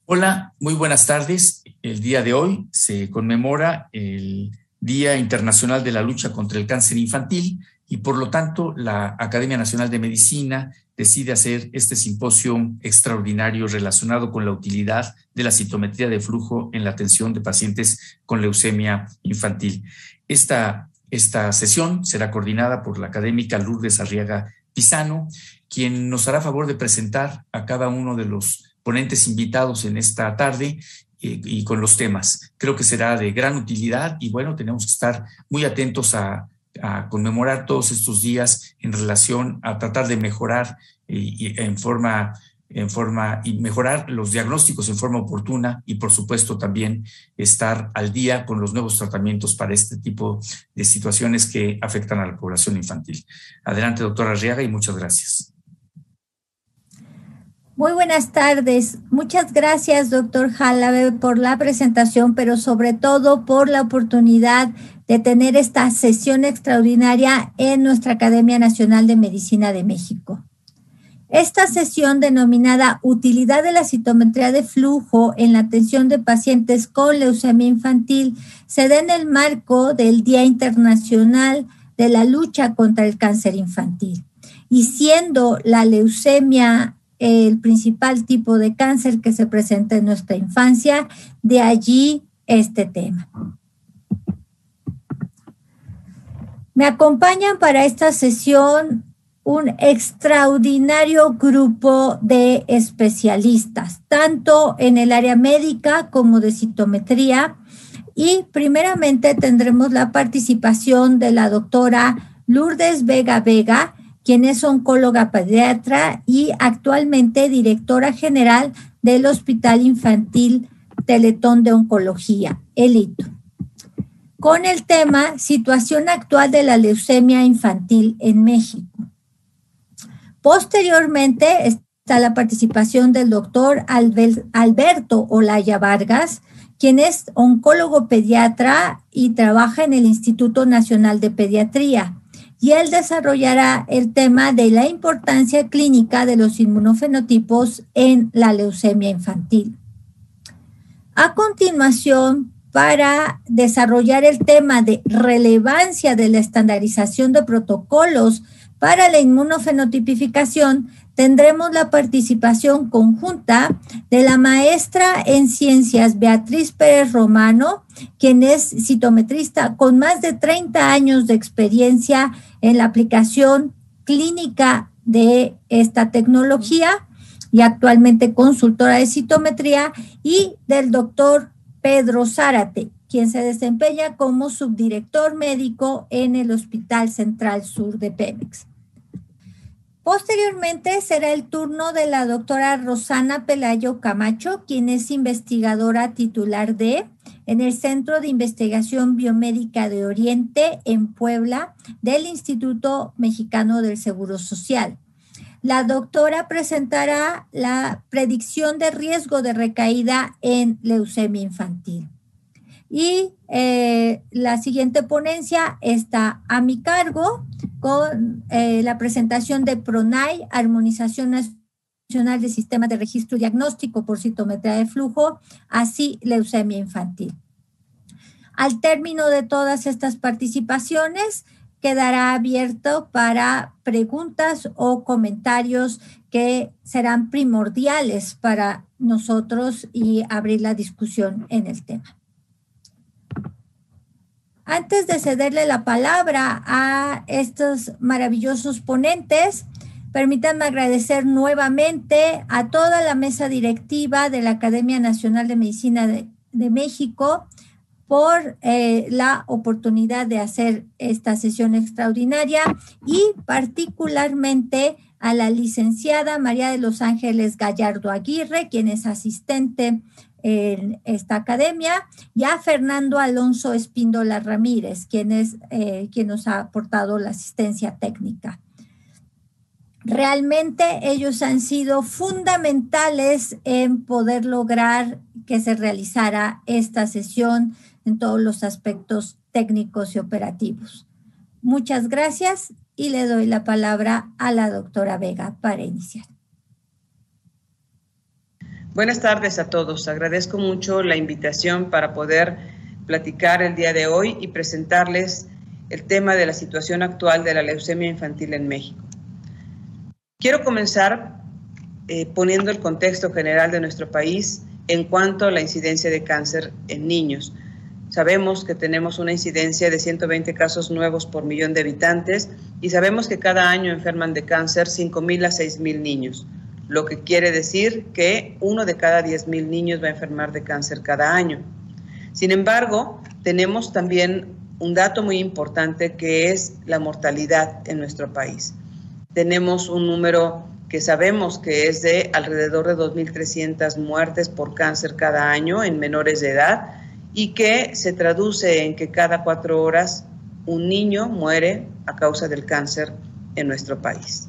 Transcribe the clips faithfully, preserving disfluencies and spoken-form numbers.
Hola, muy buenas tardes. El día de hoy se conmemora el Día Internacional de la Lucha contra el Cáncer Infantil y por lo tanto la Academia Nacional de Medicina decide hacer este simposio extraordinario relacionado con la utilidad de la citometría de flujo en la atención de pacientes con leucemia infantil. Esta, esta sesión será coordinada por la académica Lourdes Arriaga Pisano, quien nos hará favor de presentar a cada uno de los ponentes invitados en esta tarde eh, y con los temas. Creo que será de gran utilidad y bueno, tenemos que estar muy atentos a, a conmemorar todos estos días en relación a tratar de mejorar eh, y en forma, en forma y mejorar los diagnósticos en forma oportuna y por supuesto también estar al día con los nuevos tratamientos para este tipo de situaciones que afectan a la población infantil. Adelante, doctora Arriaga, y muchas gracias. Muy buenas tardes. Muchas gracias, doctor Jalabe, por la presentación, pero sobre todo por la oportunidad de tener esta sesión extraordinaria en nuestra Academia Nacional de Medicina de México. Esta sesión denominada Utilidad de la citometría de flujo en la atención de pacientes con leucemia infantil se da en el marco del Día Internacional de la Lucha contra el Cáncer Infantil. Y siendo la leucemia el principal tipo de cáncer que se presenta en nuestra infancia, de allí este tema. Me acompañan para esta sesión un extraordinario grupo de especialistas, tanto en el área médica como de citometría, y primeramente tendremos la participación de la doctora Lourdes Vega Vega, quien es oncóloga pediatra y actualmente directora general del Hospital Infantil Teletón de Oncología, el I T O, con el tema Situación actual de la leucemia infantil en México. Posteriormente está la participación del doctor Alberto Olaya Vargas, quien es oncólogo pediatra y trabaja en el Instituto Nacional de Pediatría. Y él desarrollará el tema de la importancia clínica de los inmunofenotipos en la leucemia infantil. A continuación, para desarrollar el tema de relevancia de la estandarización de protocolos para la inmunofenotipificación, tendremos la participación conjunta de la maestra en ciencias Beatriz Pérez Romano, quien es citometrista con más de treinta años de experiencia en la aplicación clínica de esta tecnología y actualmente consultora de citometría, y del doctor Pedro Zárate, quien se desempeña como subdirector médico en el Hospital Central Sur de Pemex. Posteriormente será el turno de la doctora Rosana Pelayo Camacho, quien es investigadora titular de en el Centro de Investigación Biomédica de Oriente en Puebla del Instituto Mexicano del Seguro Social. La doctora presentará la predicción de riesgo de recaída en leucemia infantil. Y eh, la siguiente ponencia está a mi cargo con eh, la presentación de PRONAI, Armonización Nacional de Sistemas de Registro y Diagnóstico por Citometría de Flujo, así leucemia infantil. Al término de todas estas participaciones, quedará abierto para preguntas o comentarios que serán primordiales para nosotros y abrir la discusión en el tema. Antes de cederle la palabra a estos maravillosos ponentes, permítanme agradecer nuevamente a toda la mesa directiva de la Academia Nacional de Medicina de, de México por eh, la oportunidad de hacer esta sesión extraordinaria, y particularmente a la licenciada María de los Ángeles Gallardo Aguirre, quien es asistente en esta academia, y a Fernando Alonso Espíndola Ramírez, quien, es, eh, quien nos ha aportado la asistencia técnica. Realmente ellos han sido fundamentales en poder lograr que se realizara esta sesión en todos los aspectos técnicos y operativos. Muchas gracias y le doy la palabra a la doctora Vega para iniciar. Buenas tardes a todos. Agradezco mucho la invitación para poder platicar el día de hoy y presentarles el tema de la situación actual de la leucemia infantil en México. Quiero comenzar eh, poniendo el contexto general de nuestro país en cuanto a la incidencia de cáncer en niños. Sabemos que tenemos una incidencia de ciento veinte casos nuevos por millón de habitantes y sabemos que cada año enferman de cáncer cinco mil a seis mil niños, lo que quiere decir que uno de cada diez mil niños va a enfermar de cáncer cada año. Sin embargo, tenemos también un dato muy importante que es la mortalidad en nuestro país. Tenemos un número que sabemos que es de alrededor de dos mil trescientas muertes por cáncer cada año en menores de edad y que se traduce en que cada cuatro horas un niño muere a causa del cáncer en nuestro país.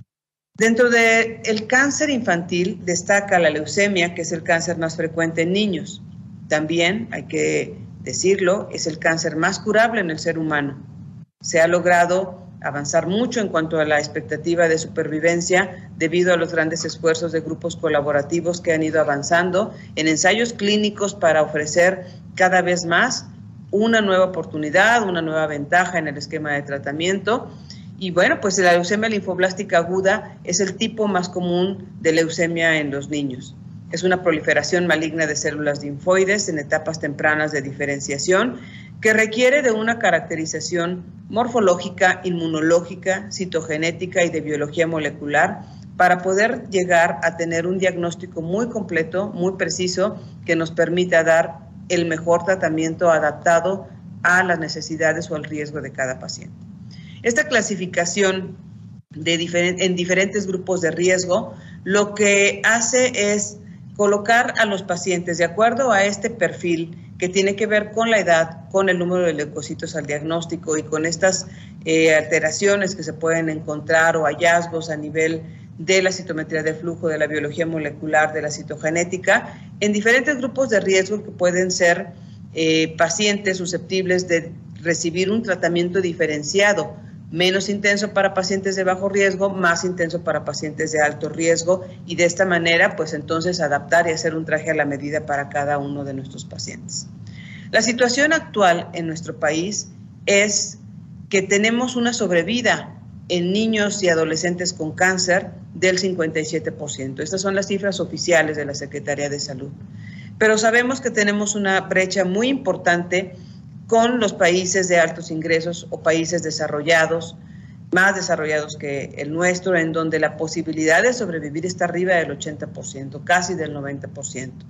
Dentro del cáncer infantil destaca la leucemia, que es el cáncer más frecuente en niños. También, hay que decirlo, es el cáncer más curable en el ser humano. Se ha logrado avanzar mucho en cuanto a la expectativa de supervivencia debido a los grandes esfuerzos de grupos colaborativos que han ido avanzando en ensayos clínicos para ofrecer cada vez más una nueva oportunidad, una nueva ventaja en el esquema de tratamiento. Y bueno, pues la leucemia linfoblástica aguda es el tipo más común de leucemia en los niños. Es una proliferación maligna de células linfoides en etapas tempranas de diferenciación que requiere de una caracterización morfológica, inmunológica, citogenética y de biología molecular para poder llegar a tener un diagnóstico muy completo, muy preciso, que nos permita dar el mejor tratamiento adaptado a las necesidades o al riesgo de cada paciente. Esta clasificación de diferent- en diferentes grupos de riesgo lo que hace es colocar a los pacientes de acuerdo a este perfil que tiene que ver con la edad, con el número de leucocitos al diagnóstico y con estas eh, alteraciones que se pueden encontrar o hallazgos a nivel de la citometría de flujo, de la biología molecular, de la citogenética, en diferentes grupos de riesgo que pueden ser eh, pacientes susceptibles de recibir un tratamiento diferenciado, menos intenso para pacientes de bajo riesgo, más intenso para pacientes de alto riesgo y de esta manera pues entonces adaptar y hacer un traje a la medida para cada uno de nuestros pacientes. La situación actual en nuestro país es que tenemos una sobrevida en niños y adolescentes con cáncer del cincuenta y siete por ciento. Estas son las cifras oficiales de la Secretaría de Salud. Pero sabemos que tenemos una brecha muy importante con los países de altos ingresos o países desarrollados, más desarrollados que el nuestro, en donde la posibilidad de sobrevivir está arriba del ochenta por ciento, casi del noventa por ciento.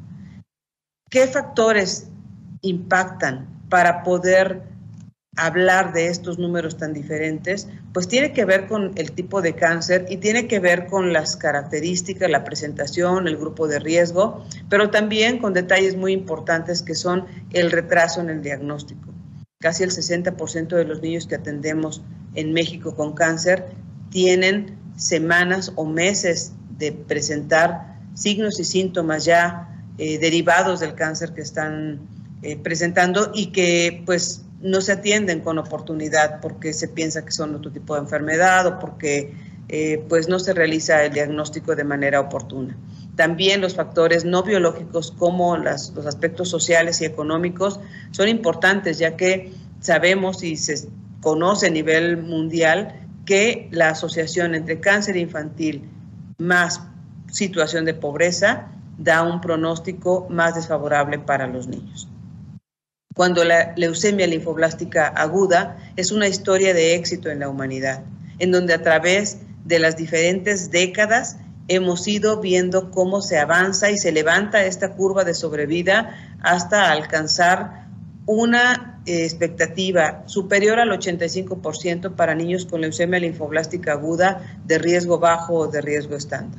¿Qué factores impactan para poder hablar de estos números tan diferentes? Pues tiene que ver con el tipo de cáncer y tiene que ver con las características, la presentación, el grupo de riesgo, pero también con detalles muy importantes que son el retraso en el diagnóstico. Casi el sesenta por ciento de los niños que atendemos en México con cáncer tienen semanas o meses de presentar signos y síntomas ya eh, derivados del cáncer que están eh, presentando y que pues no se atienden con oportunidad porque se piensa que son otro tipo de enfermedad o porque eh, pues no se realiza el diagnóstico de manera oportuna. También los factores no biológicos como las, los aspectos sociales y económicos son importantes, ya que sabemos y se conoce a nivel mundial que la asociación entre cáncer infantil más situación de pobreza da un pronóstico más desfavorable para los niños. Cuando la leucemia linfoblástica aguda es una historia de éxito en la humanidad, en donde a través de las diferentes décadas hemos ido viendo cómo se avanza y se levanta esta curva de sobrevida hasta alcanzar una eh, expectativa superior al ochenta y cinco por ciento para niños con leucemia linfoblástica aguda de riesgo bajo o de riesgo estándar.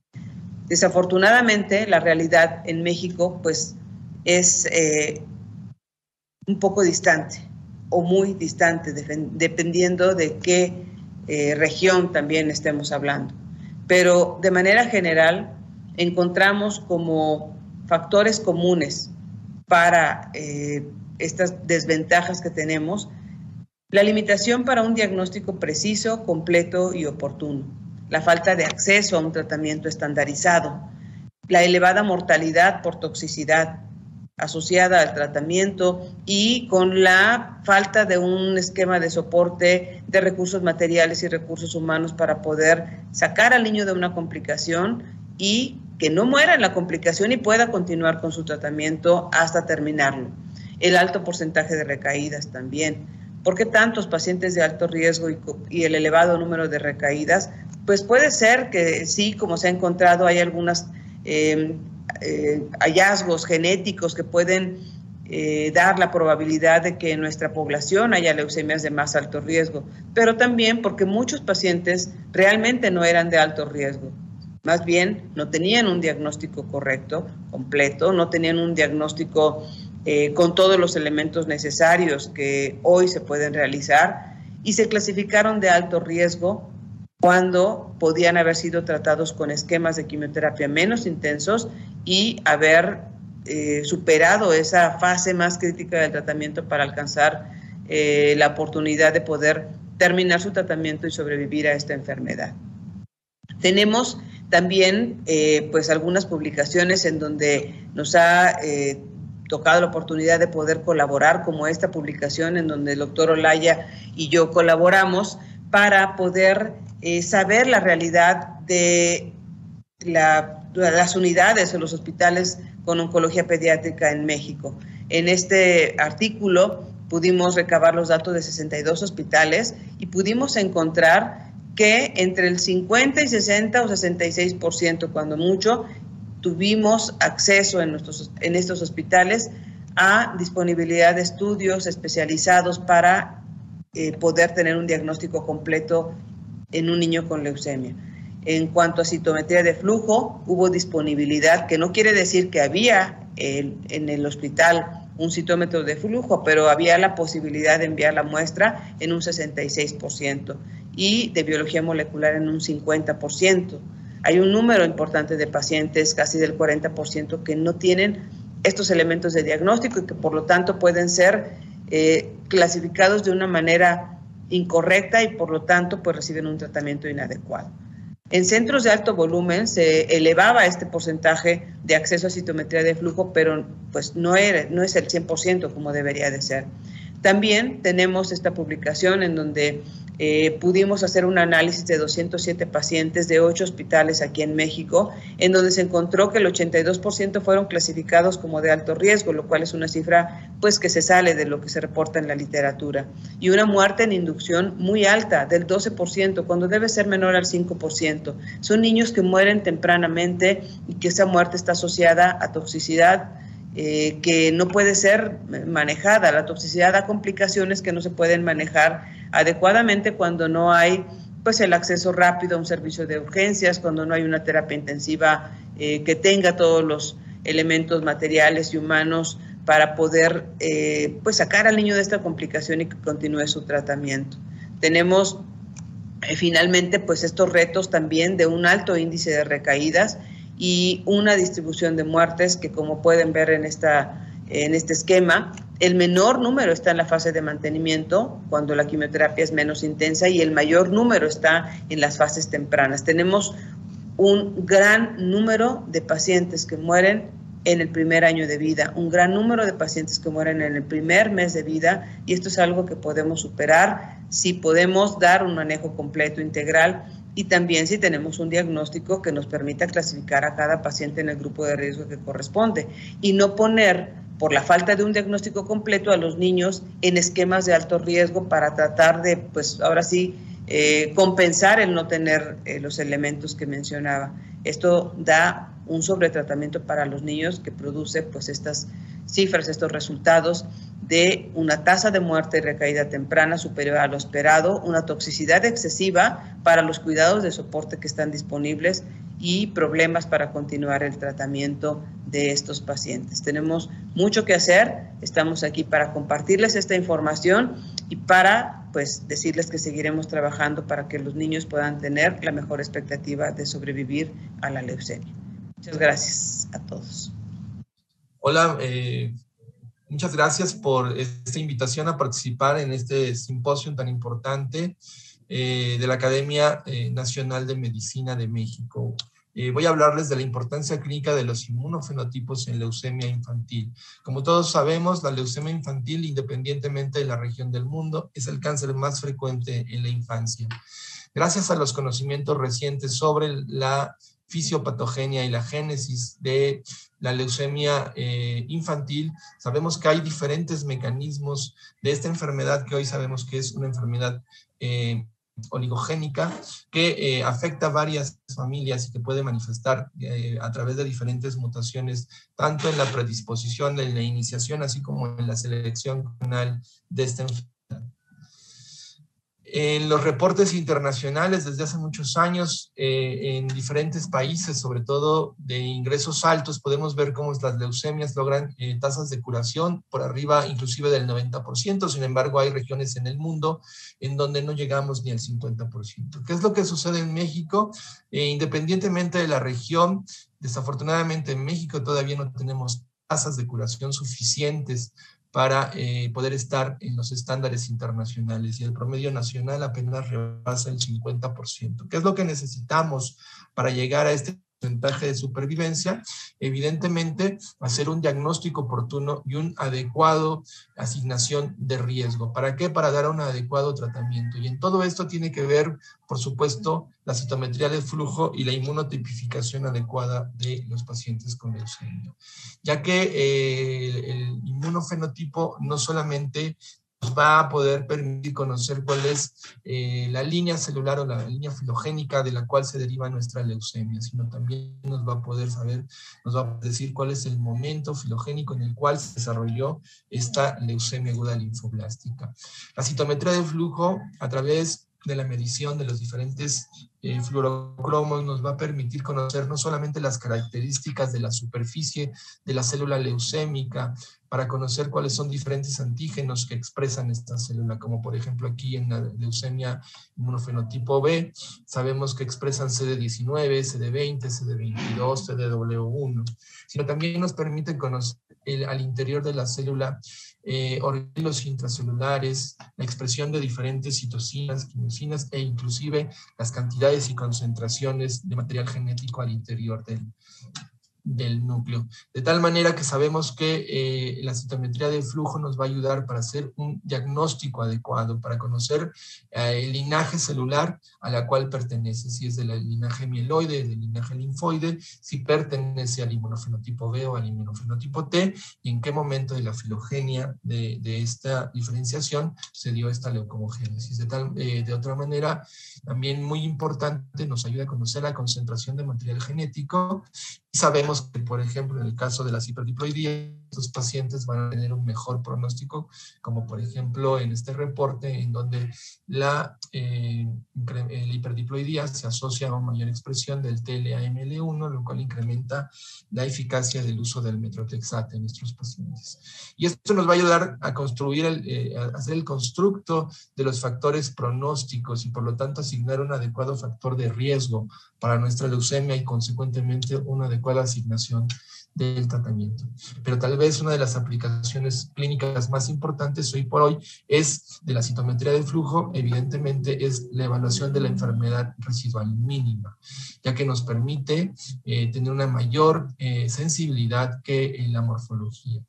Desafortunadamente, la realidad en México pues, es eh, un poco distante o muy distante, dependiendo de qué eh, región también estemos hablando. Pero de manera general encontramos como factores comunes para eh, estas desventajas que tenemos la limitación para un diagnóstico preciso, completo y oportuno, la falta de acceso a un tratamiento estandarizado, la elevada mortalidad por toxicidad asociada al tratamiento y con la falta de un esquema de soporte de recursos materiales y recursos humanos para poder sacar al niño de una complicación y que no muera en la complicación y pueda continuar con su tratamiento hasta terminarlo. El alto porcentaje de recaídas también. ¿Por qué tantos pacientes de alto riesgo y, y el elevado número de recaídas? Pues puede ser que sí, como se ha encontrado, hay algunas eh, eh, hallazgos genéticos que pueden eh, dar la probabilidad de que en nuestra población haya leucemias de más alto riesgo, pero también porque muchos pacientes realmente no eran de alto riesgo. Más bien, no tenían un diagnóstico correcto, completo, no tenían un diagnóstico eh, con todos los elementos necesarios que hoy se pueden realizar y se clasificaron de alto riesgo cuando podían haber sido tratados con esquemas de quimioterapia menos intensos y haber eh, superado esa fase más crítica del tratamiento para alcanzar eh, la oportunidad de poder terminar su tratamiento y sobrevivir a esta enfermedad. Tenemos también eh, pues algunas publicaciones en donde nos ha eh, tocado la oportunidad de poder colaborar, como esta publicación en donde el doctor Olaya y yo colaboramos para poder eh, saber la realidad de la, de las unidades o los hospitales con oncología pediátrica en México. En este artículo pudimos recabar los datos de sesenta y dos hospitales y pudimos encontrar que entre el cincuenta y sesenta o sesenta y seis por ciento, cuando mucho, tuvimos acceso en, nuestros, en estos hospitales a disponibilidad de estudios especializados para eh, poder tener un diagnóstico completo en un niño con leucemia. En cuanto a citometría de flujo, hubo disponibilidad, que no quiere decir que había eh, en el hospital un citómetro de flujo, pero había la posibilidad de enviar la muestra en un sesenta y seis por ciento y de biología molecular en un cincuenta por ciento. Hay un número importante de pacientes, casi del cuarenta por ciento, que no tienen estos elementos de diagnóstico y que por lo tanto pueden ser eh, clasificados de una manera incorrecta y por lo tanto pues reciben un tratamiento inadecuado. En centros de alto volumen se elevaba este porcentaje de acceso a citometría de flujo, pero pues no, era, no es el cien por ciento como debería de ser. También tenemos esta publicación en donde eh, pudimos hacer un análisis de doscientos siete pacientes de ocho hospitales aquí en México, en donde se encontró que el ochenta y dos por ciento fueron clasificados como de alto riesgo, lo cual es una cifra pues que se sale de lo que se reporta en la literatura. Y una muerte en inducción muy alta, del doce por ciento, cuando debe ser menor al cinco por ciento. Son niños que mueren tempranamente y que esa muerte está asociada a toxicidad Eh, que no puede ser manejada. La toxicidad da complicaciones que no se pueden manejar adecuadamente cuando no hay pues el acceso rápido a un servicio de urgencias, cuando no hay una terapia intensiva eh, que tenga todos los elementos materiales y humanos para poder eh, pues sacar al niño de esta complicación y que continúe su tratamiento. Tenemos eh, finalmente pues estos retos también de un alto índice de recaídas y una distribución de muertes que, como pueden ver en, esta, en este esquema, el menor número está en la fase de mantenimiento, cuando la quimioterapia es menos intensa, y el mayor número está en las fases tempranas. Tenemos un gran número de pacientes que mueren en el primer año de vida, un gran número de pacientes que mueren en el primer mes de vida, y esto es algo que podemos superar si podemos dar un manejo completo, integral, y también si tenemos un diagnóstico que nos permita clasificar a cada paciente en el grupo de riesgo que corresponde y no poner, por la falta de un diagnóstico completo, a los niños en esquemas de alto riesgo para tratar de, pues ahora sí, eh, compensar el no tener eh, los elementos que mencionaba. Esto da un sobretratamiento para los niños que produce pues estas cifras, estos resultados de una tasa de muerte y recaída temprana superior a lo esperado, una toxicidad excesiva para los cuidados de soporte que están disponibles y problemas para continuar el tratamiento de estos pacientes. Tenemos mucho que hacer, estamos aquí para compartirles esta información y para pues decirles que seguiremos trabajando para que los niños puedan tener la mejor expectativa de sobrevivir a la leucemia. Muchas gracias a todos. Hola, eh, muchas gracias por esta invitación a participar en este simposio tan importante eh, de la Academia eh, Nacional de Medicina de México. eh, voy a hablarles de la importancia clínica de los inmunofenotipos en leucemia infantil. Como todos sabemos, la leucemia infantil, independientemente de la región del mundo, es el cáncer más frecuente en la infancia. Gracias a los conocimientos recientes sobre la fisiopatogenia y la génesis de la leucemia eh, infantil, sabemos que hay diferentes mecanismos de esta enfermedad que hoy sabemos que es una enfermedad eh, oligogénica que eh, afecta a varias familias y que puede manifestar eh, a través de diferentes mutaciones, tanto en la predisposición, en la iniciación, así como en la selección clonal de esta enfermedad. En los reportes internacionales desde hace muchos años, eh, en diferentes países, sobre todo de ingresos altos, podemos ver cómo las leucemias logran eh, tasas de curación por arriba inclusive del noventa por ciento. Sin embargo, hay regiones en el mundo en donde no llegamos ni al cincuenta por ciento. ¿Qué es lo que sucede en México? Eh, independientemente de la región, desafortunadamente en México todavía no tenemos tasas de curación suficientes para eh, poder estar en los estándares internacionales, y el promedio nacional apenas rebasa el cincuenta por ciento. ¿Qué es lo que necesitamos para llegar a este porcentaje de supervivencia? Evidentemente, hacer un diagnóstico oportuno y un adecuado asignación de riesgo. ¿Para qué? Para dar un adecuado tratamiento. Y en todo esto tiene que ver, por supuesto, la citometría de flujo y la inmunotipificación adecuada de los pacientes con leucemia. Ya que eh, el inmunofenotipo no solamente nos va a poder permitir conocer cuál es eh, la línea celular o la línea filogénica de la cual se deriva nuestra leucemia, sino también nos va a poder saber, nos va a decir cuál es el momento filogénico en el cual se desarrolló esta leucemia aguda linfoblástica. La citometría de flujo, a través de la medición de los diferentes eh, fluorocromos, nos va a permitir conocer no solamente las características de la superficie de la célula leucémica, para conocer cuáles son diferentes antígenos que expresan esta célula, como por ejemplo aquí en la leucemia inmunofenotipo B, sabemos que expresan C D diecinueve, C D veinte, C D veintidós, C D W uno, sino también nos permite conocer el, al interior de la célula eh, organelos intracelulares, la expresión de diferentes citocinas, quimosinas e inclusive las cantidades y concentraciones de material genético al interior del del núcleo, de tal manera que sabemos que eh, la citometría de flujo nos va a ayudar para hacer un diagnóstico adecuado, para conocer eh, el linaje celular a la cual pertenece, si es del linaje mieloide, del linaje linfoide, si pertenece al inmunofenotipo B o al inmunofenotipo T, y en qué momento de la filogenia de, de esta diferenciación se dio esta leucomogénesis. De, tal, eh, de otra manera, también muy importante, nos ayuda a conocer la concentración de material genético. Sabemos que, por ejemplo, en el caso de las hiperdiploidías, los pacientes van a tener un mejor pronóstico, como por ejemplo en este reporte, en donde la, eh, la hiperdiploidía se asocia a una mayor expresión del T L A M L uno, lo cual incrementa la eficacia del uso del metrotexate en nuestros pacientes. Y esto nos va a ayudar a construir, el, eh, a hacer el constructo de los factores pronósticos y por lo tanto asignar un adecuado factor de riesgo para nuestra leucemia y consecuentemente una adecuada asignación del tratamiento. Pero tal vez una de las aplicaciones clínicas más importantes hoy por hoy es de la citometría de flujo, evidentemente es la evaluación de la enfermedad residual mínima, ya que nos permite eh, tener una mayor eh, sensibilidad que en la morfología.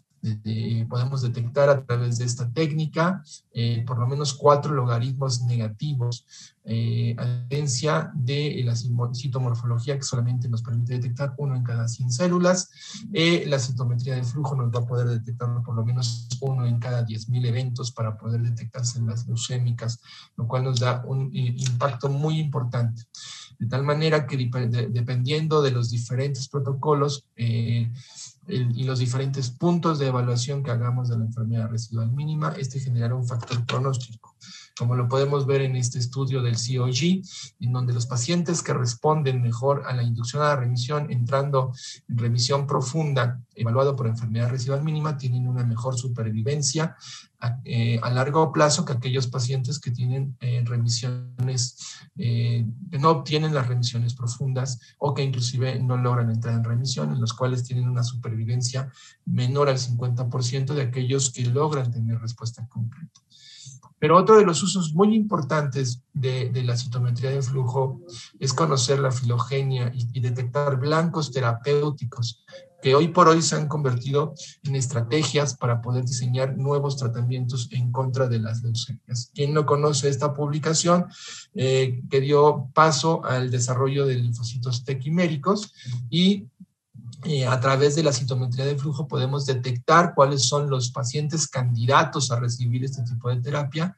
Eh, podemos detectar a través de esta técnica eh, por lo menos cuatro logaritmos negativos, eh, a diferencia de la citomorfología que solamente nos permite detectar uno en cada cien células. Eh, la citometría de flujo nos va a poder detectar por lo menos uno en cada diez mil eventos para poder detectar células leucémicas, lo cual nos da un eh, impacto muy importante. De tal manera que de, dependiendo de los diferentes protocolos, eh, El, y los diferentes puntos de evaluación que hagamos de la enfermedad residual mínima, este generará un factor pronóstico, como lo podemos ver en este estudio del C O G, en donde los pacientes que responden mejor a la inducción a la remisión, entrando en remisión profunda, evaluado por enfermedad residual mínima, tienen una mejor supervivencia a, eh, a largo plazo que aquellos pacientes que tienen eh, remisiones, eh, que no obtienen las remisiones profundas o que inclusive no logran entrar en remisión, en los cuales tienen una supervivencia menor al cincuenta por ciento de aquellos que logran tener respuesta concreta. Pero otro de los usos muy importantes de, de la citometría de flujo es conocer la filogenia y, y detectar blancos terapéuticos que hoy por hoy se han convertido en estrategias para poder diseñar nuevos tratamientos en contra de las leucemias. ¿Quién no conoce esta publicación eh, que dio paso al desarrollo de linfocitos T quiméricos? Y Eh, a través de la citometría de flujo podemos detectar cuáles son los pacientes candidatos a recibir este tipo de terapia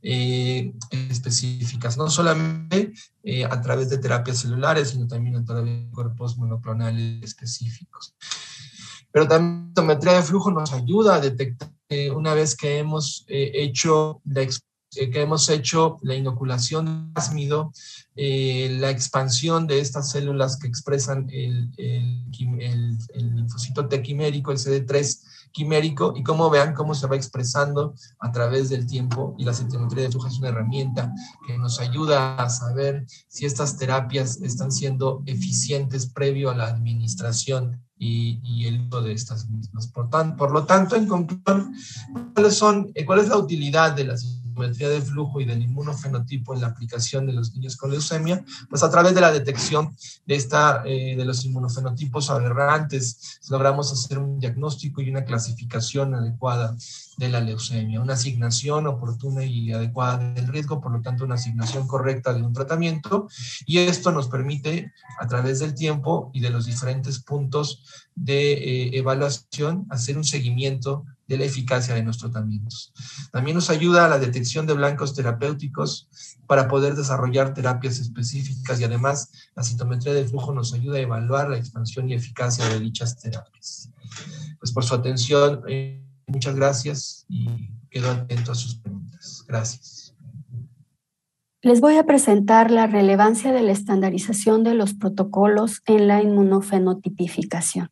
eh, específicas, no solamente eh, a través de terapias celulares, sino también a través de cuerpos monoclonales específicos. Pero también la citometría de flujo nos ayuda a detectar eh, una vez que hemos eh, hecho la exposición, que hemos hecho la inoculación de plásmido, eh, la expansión de estas células que expresan el, el, el, el linfocito T quimérico, el C D tres quimérico, y cómo vean cómo se va expresando a través del tiempo. Y la citometría de flujo es una herramienta que nos ayuda a saber si estas terapias están siendo eficientes previo a la administración y, y el uso de estas mismas. Por, tan, por lo tanto, en conclusión, ¿cuáles son, ¿cuál es la utilidad de la citometría de flujo y del inmunofenotipo en la aplicación de los niños con leucemia? Pues a través de la detección de, esta, eh, de los inmunofenotipos aberrantes logramos hacer un diagnóstico y una clasificación adecuada de la leucemia, una asignación oportuna y adecuada del riesgo, por lo tanto una asignación correcta de un tratamiento, y esto nos permite a través del tiempo y de los diferentes puntos de eh, evaluación hacer un seguimiento de la eficacia de nuestros tratamientos. También nos ayuda a la detección de blancos terapéuticos para poder desarrollar terapias específicas, y además la citometría de flujo nos ayuda a evaluar la expansión y eficacia de dichas terapias. Pues por su atención, eh, muchas gracias y quedo atento a sus preguntas. Gracias. Les voy a presentar la relevancia de la estandarización de los protocolos en la inmunofenotipificación.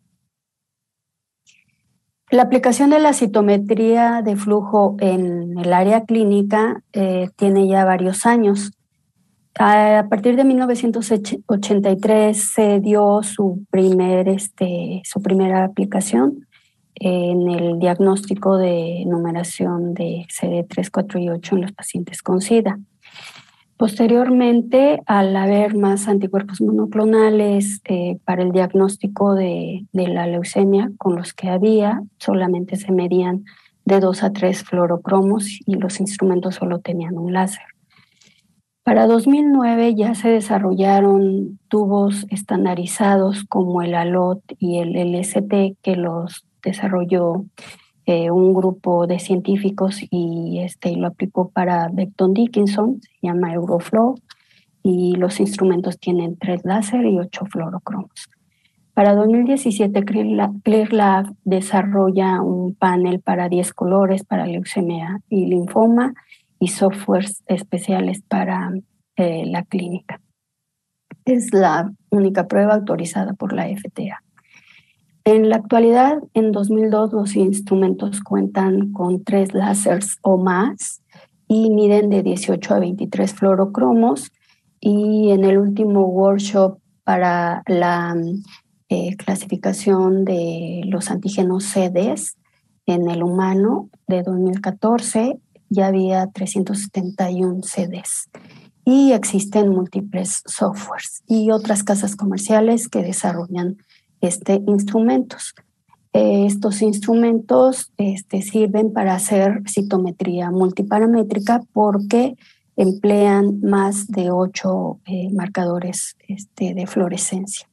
La aplicación de la citometría de flujo en el área clínica eh, tiene ya varios años. A partir de mil novecientos ochenta y tres se dio su, primer, este, su primera aplicación en el diagnóstico de numeración de C D tres, cuatro y ocho en los pacientes con SIDA. Posteriormente, al haber más anticuerpos monoclonales eh, para el diagnóstico de, de la leucemia, con los que había, solamente se medían de dos a tres fluorocromos y los instrumentos solo tenían un láser. Para dos mil nueve ya se desarrollaron tubos estandarizados como el A L O T y el L S T, que los desarrolló Eh, un grupo de científicos y este, lo aplicó para Becton Dickinson, se llama Euroflow, y los instrumentos tienen tres láser y ocho fluorocromos. Para dos mil diecisiete, ClearLab desarrolla un panel para diez colores para leucemia y linfoma y softwares especiales para eh, la clínica. Es la única prueba autorizada por la F D A. En la actualidad, en dos mil dos, los instrumentos cuentan con tres láseres o más y miden de dieciocho a veintitrés fluorocromos, y en el último workshop para la eh, clasificación de los antígenos C D S en el humano de dos mil catorce ya había trescientos setenta y uno C D S, y existen múltiples softwares y otras casas comerciales que desarrollan Este, instrumentos. Eh, estos instrumentos este, sirven para hacer citometría multiparamétrica porque emplean más de ocho eh, marcadores este, de fluorescencia.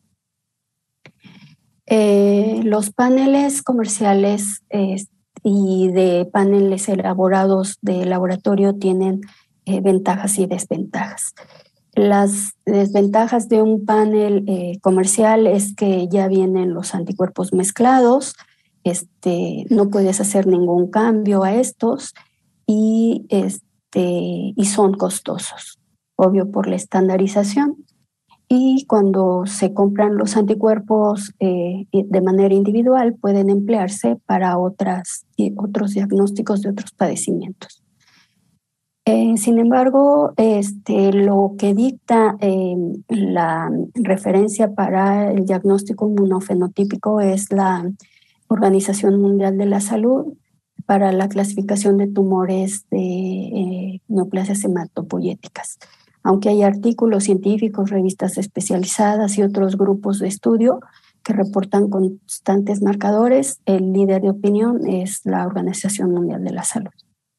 Eh, los paneles comerciales eh, y de paneles elaborados de laboratorio tienen eh, ventajas y desventajas. Las desventajas de un panel eh, comercial es que ya vienen los anticuerpos mezclados, este, no puedes hacer ningún cambio a estos y, este, y son costosos, obvio por la estandarización. Y cuando se compran los anticuerpos eh, de manera individual, pueden emplearse para otras, otros diagnósticos de otros padecimientos. Eh, sin embargo, este, lo que dicta eh, la referencia para el diagnóstico inmunofenotípico es la Organización Mundial de la Salud, para la clasificación de tumores de eh, neoplasias hematopoyéticas. Aunque hay artículos científicos, revistas especializadas y otros grupos de estudio que reportan constantes marcadores, el líder de opinión es la Organización Mundial de la Salud.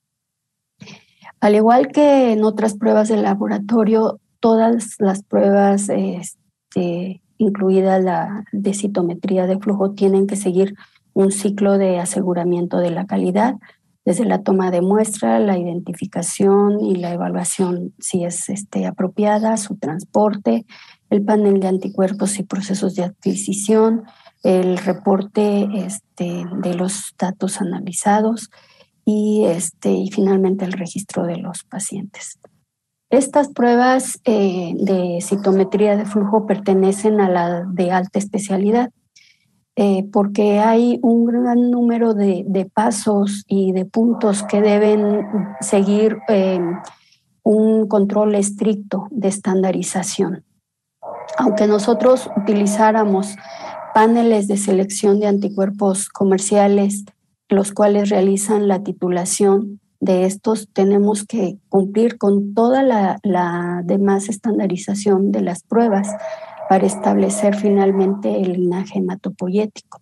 Al igual que en otras pruebas de laboratorio, todas las pruebas, este, incluida la de citometría de flujo, tienen que seguir un ciclo de aseguramiento de la calidad, desde la toma de muestra, la identificación y la evaluación si es este, apropiada, su transporte, el panel de anticuerpos y procesos de adquisición, el reporte este, de los datos analizados y, este, y finalmente el registro de los pacientes. Estas pruebas eh, de citometría de flujo pertenecen a la de alta especialidad, Eh, porque hay un gran número de, de pasos y de puntos que deben seguir eh, un control estricto de estandarización. Aunque nosotros utilizáramos paneles de selección de anticuerpos comerciales, los cuales realizan la titulación de estos, tenemos que cumplir con toda la, la demás estandarización de las pruebas para establecer finalmente el linaje hematopoyético.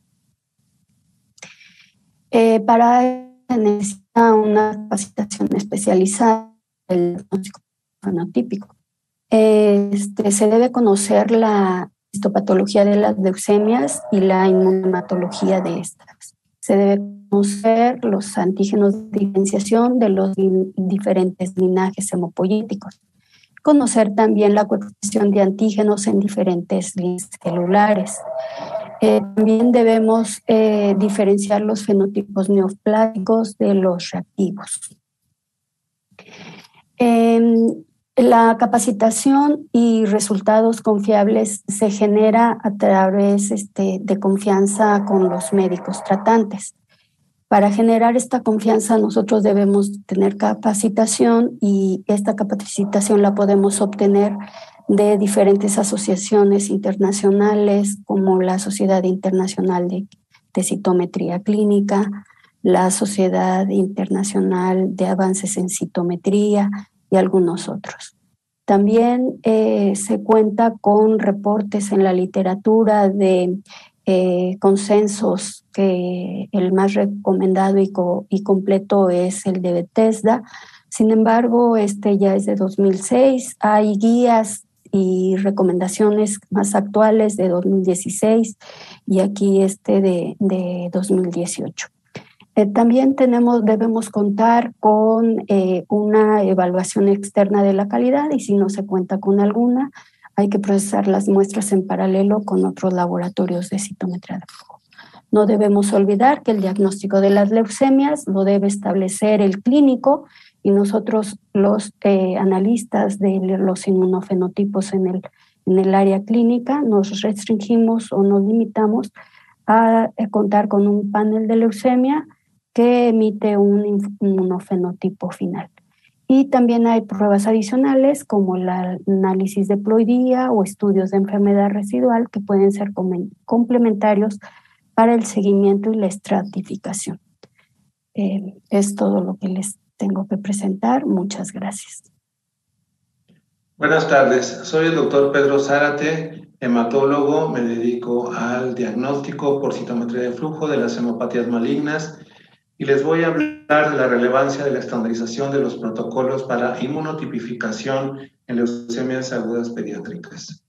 Eh, para eso necesita una capacitación especializada del diagnóstico fenotípico. Este, se debe conocer la histopatología de las leucemias y la inmunohematología de estas. Se debe conocer los antígenos de diferenciación de los diferentes linajes hemopoyéticos. Conocer también la coexpresión de antígenos en diferentes líneas celulares. Eh, también debemos eh, diferenciar los fenotipos neoplásicos de los reactivos. Eh, la capacitación y resultados confiables se genera a través este, de confianza con los médicos tratantes. Para generar esta confianza nosotros debemos tener capacitación y esta capacitación la podemos obtener de diferentes asociaciones internacionales como la Sociedad Internacional de, de Citometría Clínica, la Sociedad Internacional de Avances en Citometría y algunos otros. También eh, se cuenta con reportes en la literatura de Eh, consensos, que el más recomendado y, co y completo es el de Bethesda. Sin embargo, este ya es de dos mil seis. Hay guías y recomendaciones más actuales de dos mil dieciséis y aquí este de, de dos mil dieciocho. Eh, también tenemos, debemos contar con eh, una evaluación externa de la calidad y si no se cuenta con alguna, hay que procesar las muestras en paralelo con otros laboratorios de citometría de flujo. No debemos olvidar que el diagnóstico de las leucemias lo debe establecer el clínico y nosotros los eh, analistas de los inmunofenotipos en el, en el área clínica nos restringimos o nos limitamos a, a contar con un panel de leucemia que emite un inmunofenotipo final. Y también hay pruebas adicionales como el análisis de ploidía o estudios de enfermedad residual que pueden ser complementarios para el seguimiento y la estratificación. Eh, es todo lo que les tengo que presentar. Muchas gracias. Buenas tardes, soy el doctor Pedro Zárate, hematólogo, me dedico al diagnóstico por citometría de flujo de las hemopatías malignas y les voy a hablar de la relevancia de la estandarización de los protocolos para inmunotipificación en leucemias agudas pediátricas.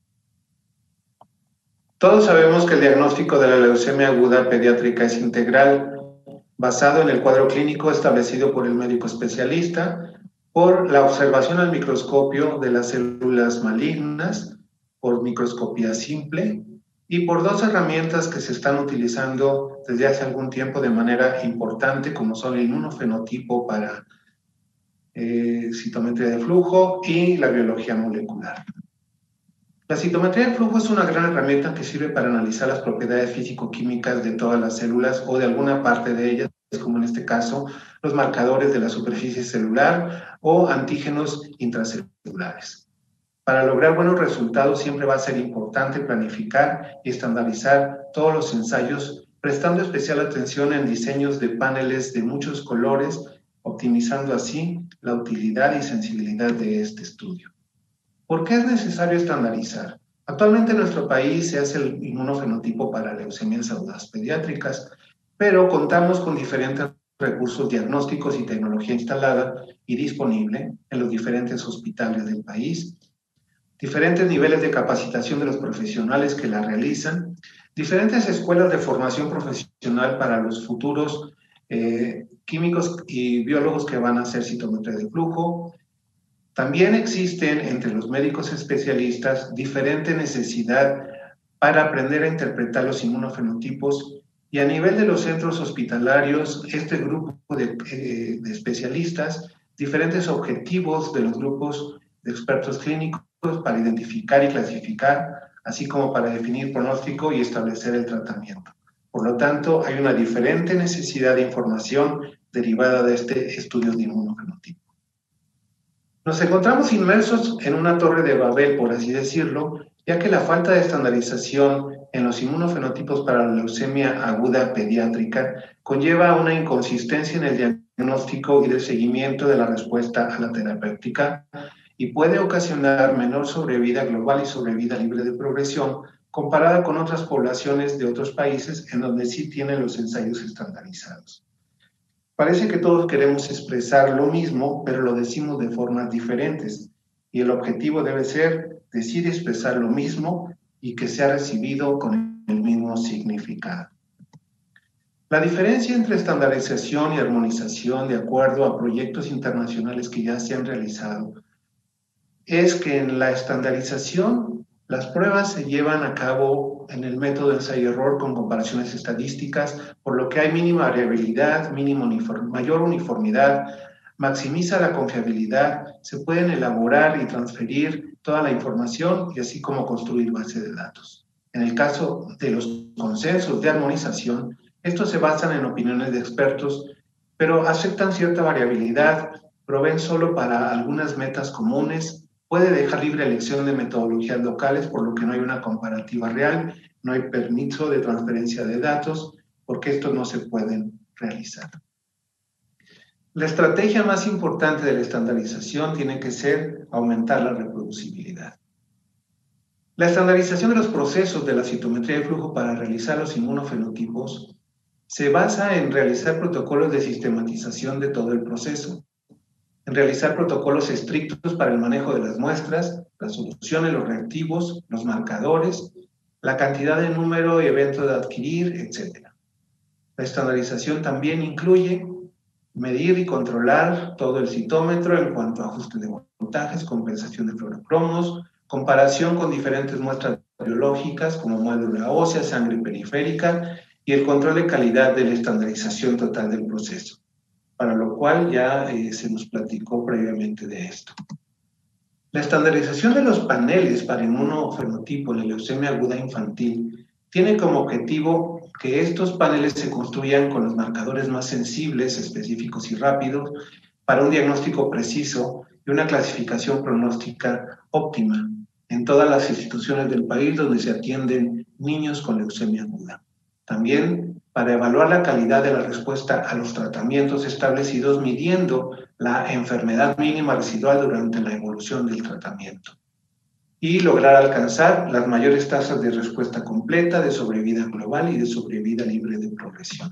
Todos sabemos que el diagnóstico de la leucemia aguda pediátrica es integral, basado en el cuadro clínico establecido por el médico especialista, por la observación al microscopio de las células malignas, por microscopía simple, y por dos herramientas que se están utilizando desde hace algún tiempo de manera importante, como son el inmunofenotipo para eh, citometría de flujo y la biología molecular. La citometría de flujo es una gran herramienta que sirve para analizar las propiedades físico-químicas de todas las células o de alguna parte de ellas, como en este caso los marcadores de la superficie celular o antígenos intracelulares. Para lograr buenos resultados siempre va a ser importante planificar y estandarizar todos los ensayos prestando especial atención en diseños de paneles de muchos colores, optimizando así la utilidad y sensibilidad de este estudio. ¿Por qué es necesario estandarizar? Actualmente en nuestro país se hace el inmunofenotipo para leucemias agudas pediátricas, pero contamos con diferentes recursos diagnósticos y tecnología instalada y disponible en los diferentes hospitales del país, diferentes niveles de capacitación de los profesionales que la realizan, diferentes escuelas de formación profesional para los futuros eh, químicos y biólogos que van a hacer citometría de flujo. También existen entre los médicos especialistas diferente necesidad para aprender a interpretar los inmunofenotipos, y a nivel de los centros hospitalarios, este grupo de, eh, de especialistas, diferentes objetivos de los grupos de expertos clínicos para identificar y clasificar, así como para definir pronóstico y establecer el tratamiento. Por lo tanto, hay una diferente necesidad de información derivada de este estudio de inmunofenotipo. Nos encontramos inmersos en una torre de Babel, por así decirlo, ya que la falta de estandarización en los inmunofenotipos para la leucemia aguda pediátrica conlleva una inconsistencia en el diagnóstico y del seguimiento de la respuesta a la terapéutica y puede ocasionar menor sobrevida global y sobrevida libre de progresión comparada con otras poblaciones de otros países en donde sí tienen los ensayos estandarizados. Parece que todos queremos expresar lo mismo, pero lo decimos de formas diferentes, y el objetivo debe ser decir y expresar lo mismo y que sea recibido con el mismo significado. La diferencia entre estandarización y armonización de acuerdo a proyectos internacionales que ya se han realizado es que en la estandarización las pruebas se llevan a cabo en el método de ensayo-error con comparaciones estadísticas, por lo que hay mínima variabilidad, mínimo uniform, mayor uniformidad, maximiza la confiabilidad, se pueden elaborar y transferir toda la información y así como construir base de datos. En el caso de los consensos de armonización, estos se basan en opiniones de expertos, pero aceptan cierta variabilidad, proveen solo para algunas metas comunes, puede dejar libre elección de metodologías locales, por lo que no hay una comparativa real, no hay permiso de transferencia de datos, porque estos no se pueden realizar. La estrategia más importante de la estandarización tiene que ser aumentar la reproducibilidad. La estandarización de los procesos de la citometría de flujo para realizar los inmunofenotipos se basa en realizar protocolos de sistematización de todo el proceso, en realizar protocolos estrictos para el manejo de las muestras, la solución de los reactivos, los marcadores, la cantidad de número y evento de adquirir, etcétera. La estandarización también incluye medir y controlar todo el citómetro en cuanto a ajuste de voltajes, compensación de fluorocromos, comparación con diferentes muestras biológicas como médula ósea, sangre periférica y el control de calidad de la estandarización total del proceso, para lo cual ya eh, se nos platicó previamente de esto. La estandarización de los paneles para inmunofenotipo en la leucemia aguda infantil tiene como objetivo que estos paneles se construyan con los marcadores más sensibles, específicos y rápidos para un diagnóstico preciso y una clasificación pronóstica óptima en todas las instituciones del país donde se atienden niños con leucemia aguda. También para evaluar la calidad de la respuesta a los tratamientos establecidos midiendo la enfermedad mínima residual durante la evolución del tratamiento y lograr alcanzar las mayores tasas de respuesta completa, de sobrevida global y de sobrevida libre de progresión.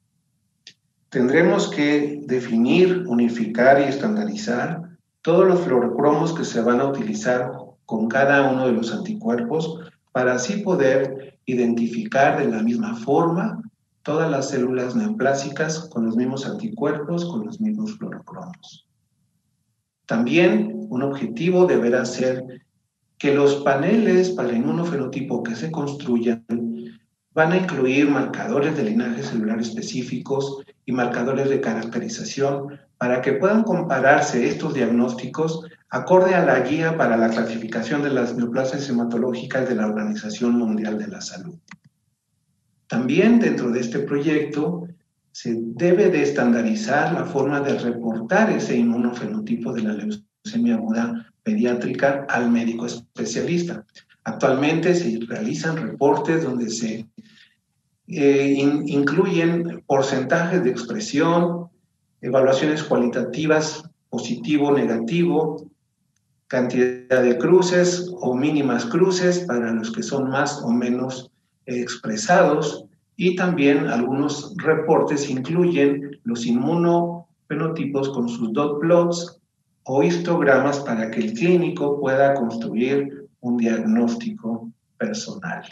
Tendremos que definir, unificar y estandarizar todos los fluorocromos que se van a utilizar con cada uno de los anticuerpos para así poder identificar de la misma forma todas las células neoplásicas con los mismos anticuerpos, con los mismos fluorocromos. También un objetivo deberá ser que los paneles para el inmunofenotipo que se construyan van a incluir marcadores de linaje celular específicos y marcadores de caracterización para que puedan compararse estos diagnósticos acorde a la guía para la clasificación de las neoplasias hematológicas de la Organización Mundial de la Salud. También dentro de este proyecto se debe de estandarizar la forma de reportar ese inmunofenotipo de la leucemia aguda pediátrica al médico especialista. Actualmente se realizan reportes donde se eh, in, incluyen porcentajes de expresión, evaluaciones cualitativas positivo, negativo, cantidad de cruces o mínimas cruces para los que son más o menos eh, expresados, y también algunos reportes incluyen los inmunofenotipos con sus dot plots o histogramas para que el clínico pueda construir un diagnóstico personal.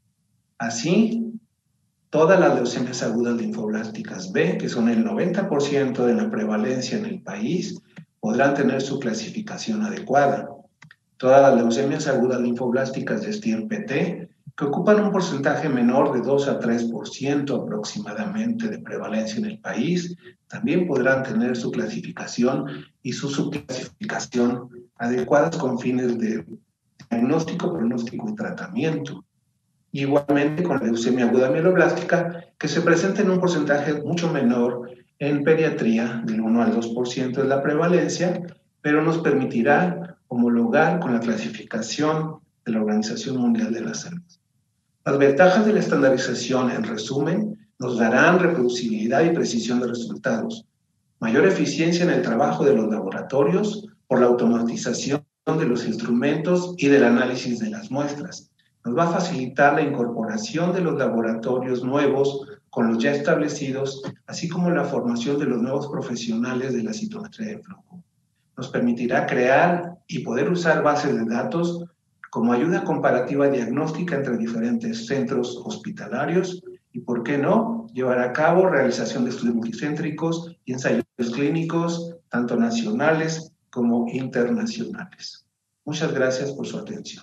Así, todas las leucemias agudas linfoblásticas B, que son el noventa por ciento de la prevalencia en el país, podrán tener su clasificación adecuada. Todas las leucemias agudas linfoblásticas de S T I R-P T, que ocupan un porcentaje menor de dos a tres por ciento aproximadamente de prevalencia en el país, también podrán tener su clasificación y su subclasificación adecuadas con fines de diagnóstico, pronóstico y tratamiento. Igualmente con la leucemia aguda mieloblástica, que se presenta en un porcentaje mucho menor en pediatría, del uno al dos por ciento de la prevalencia, pero nos permitirá homologar con la clasificación de la Organización Mundial de la Salud. Las ventajas de la estandarización, en resumen, nos darán reproducibilidad y precisión de resultados, mayor eficiencia en el trabajo de los laboratorios por la automatización de los instrumentos y del análisis de las muestras. Nos va a facilitar la incorporación de los laboratorios nuevos con los ya establecidos, así como la formación de los nuevos profesionales de la citometría de flujo. Nos permitirá crear y poder usar bases de datos como ayuda comparativa diagnóstica entre diferentes centros hospitalarios y, ¿por qué no?, llevar a cabo realización de estudios multicéntricos y ensayos clínicos, tanto nacionales como internacionales. Muchas gracias por su atención.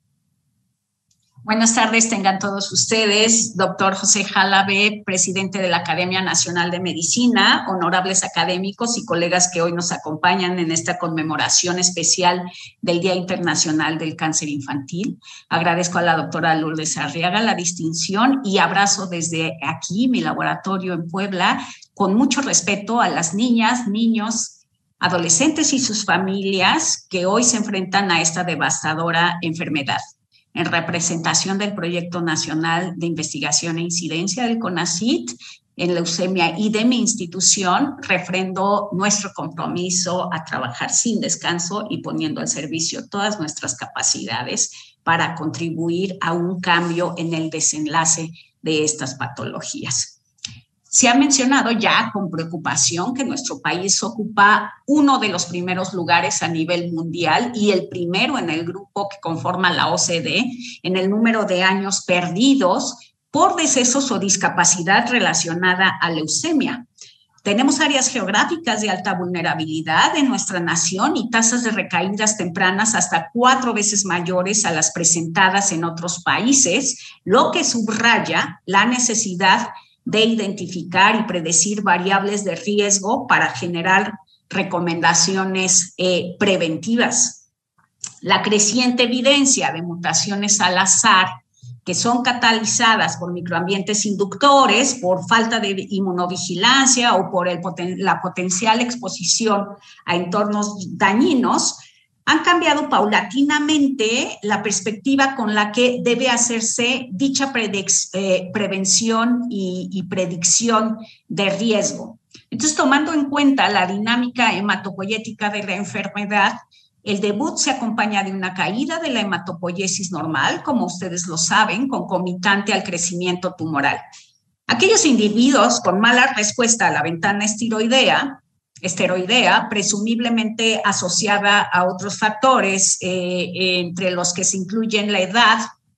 Buenas tardes, tengan todos ustedes. Doctor José Jalabe, presidente de la Academia Nacional de Medicina, honorables académicos y colegas que hoy nos acompañan en esta conmemoración especial del Día Internacional del Cáncer Infantil. Agradezco a la doctora Lourdes Arriaga la distinción y abrazo desde aquí, mi laboratorio en Puebla, con mucho respeto a las niñas, niños, adolescentes y sus familias que hoy se enfrentan a esta devastadora enfermedad. En representación del Proyecto Nacional de Investigación e Incidencia del CONACYT en leucemia y de mi institución, refrendo nuestro compromiso a trabajar sin descanso y poniendo al servicio todas nuestras capacidades para contribuir a un cambio en el desenlace de estas patologías. Se ha mencionado ya con preocupación que nuestro país ocupa uno de los primeros lugares a nivel mundial y el primero en el grupo que conforma la O C D en el número de años perdidos por decesos o discapacidad relacionada a leucemia. Tenemos áreas geográficas de alta vulnerabilidad en nuestra nación y tasas de recaídas tempranas hasta cuatro veces mayores a las presentadas en otros países, lo que subraya la necesidad de identificar y predecir variables de riesgo para generar recomendaciones eh, preventivas. La creciente evidencia de mutaciones al azar que son catalizadas por microambientes inductores, por falta de inmunovigilancia o por el poten- la potencial exposición a entornos dañinos, han cambiado paulatinamente la perspectiva con la que debe hacerse dicha eh, prevención y, y predicción de riesgo. Entonces, tomando en cuenta la dinámica hematopoyética de la enfermedad, el debut se acompaña de una caída de la hematopoiesis normal, como ustedes lo saben, concomitante al crecimiento tumoral. Aquellos individuos con mala respuesta a la ventana esteroidea, esteroidea, presumiblemente asociada a otros factores, eh, entre los que se incluyen la edad,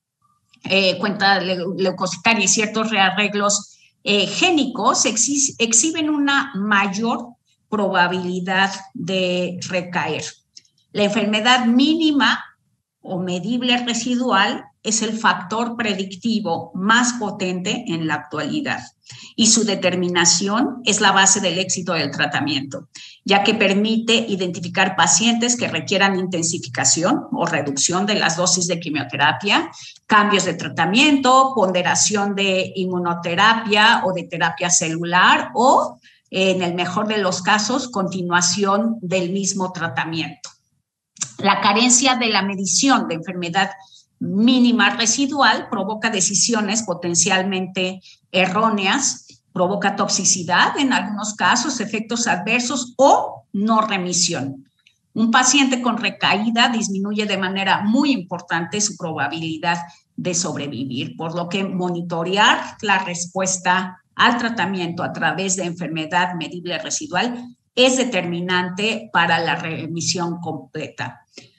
eh, cuenta leucocitaria y ciertos rearreglos eh, génicos, exhi- exhiben una mayor probabilidad de recaer. La enfermedad mínima o medible residual es el factor predictivo más potente en la actualidad y su determinación es la base del éxito del tratamiento, ya que permite identificar pacientes que requieran intensificación o reducción de las dosis de quimioterapia, cambios de tratamiento, ponderación de inmunoterapia o de terapia celular o, en el mejor de los casos, continuación del mismo tratamiento. La carencia de la medición de enfermedad mínima residual provoca decisiones potencialmente erróneas, provoca toxicidad en algunos casos, efectos adversos o no remisión. Un paciente con recaída disminuye de manera muy importante su probabilidad de sobrevivir, por lo que monitorear la respuesta al tratamiento a través de enfermedad medible residual es determinante para la remisión completa.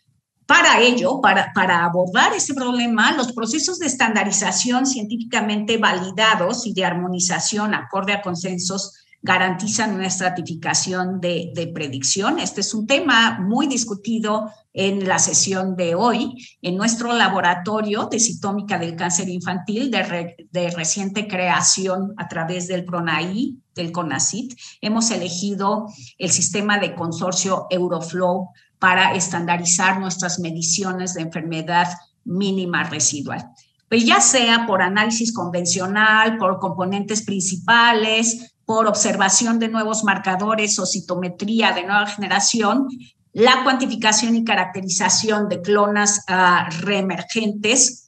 Para ello, para, para abordar este problema, los procesos de estandarización científicamente validados y de armonización acorde a consensos garantizan una estratificación de, de predicción. Este es un tema muy discutido en la sesión de hoy. En nuestro laboratorio de citómica del cáncer infantil de, re, de reciente creación a través del PRONAI, del CONACYT, hemos elegido el sistema de consorcio Euroflow para estandarizar nuestras mediciones de enfermedad mínima residual. Pues ya sea por análisis convencional, por componentes principales, por observación de nuevos marcadores o citometría de nueva generación, la cuantificación y caracterización de clonas uh, reemergentes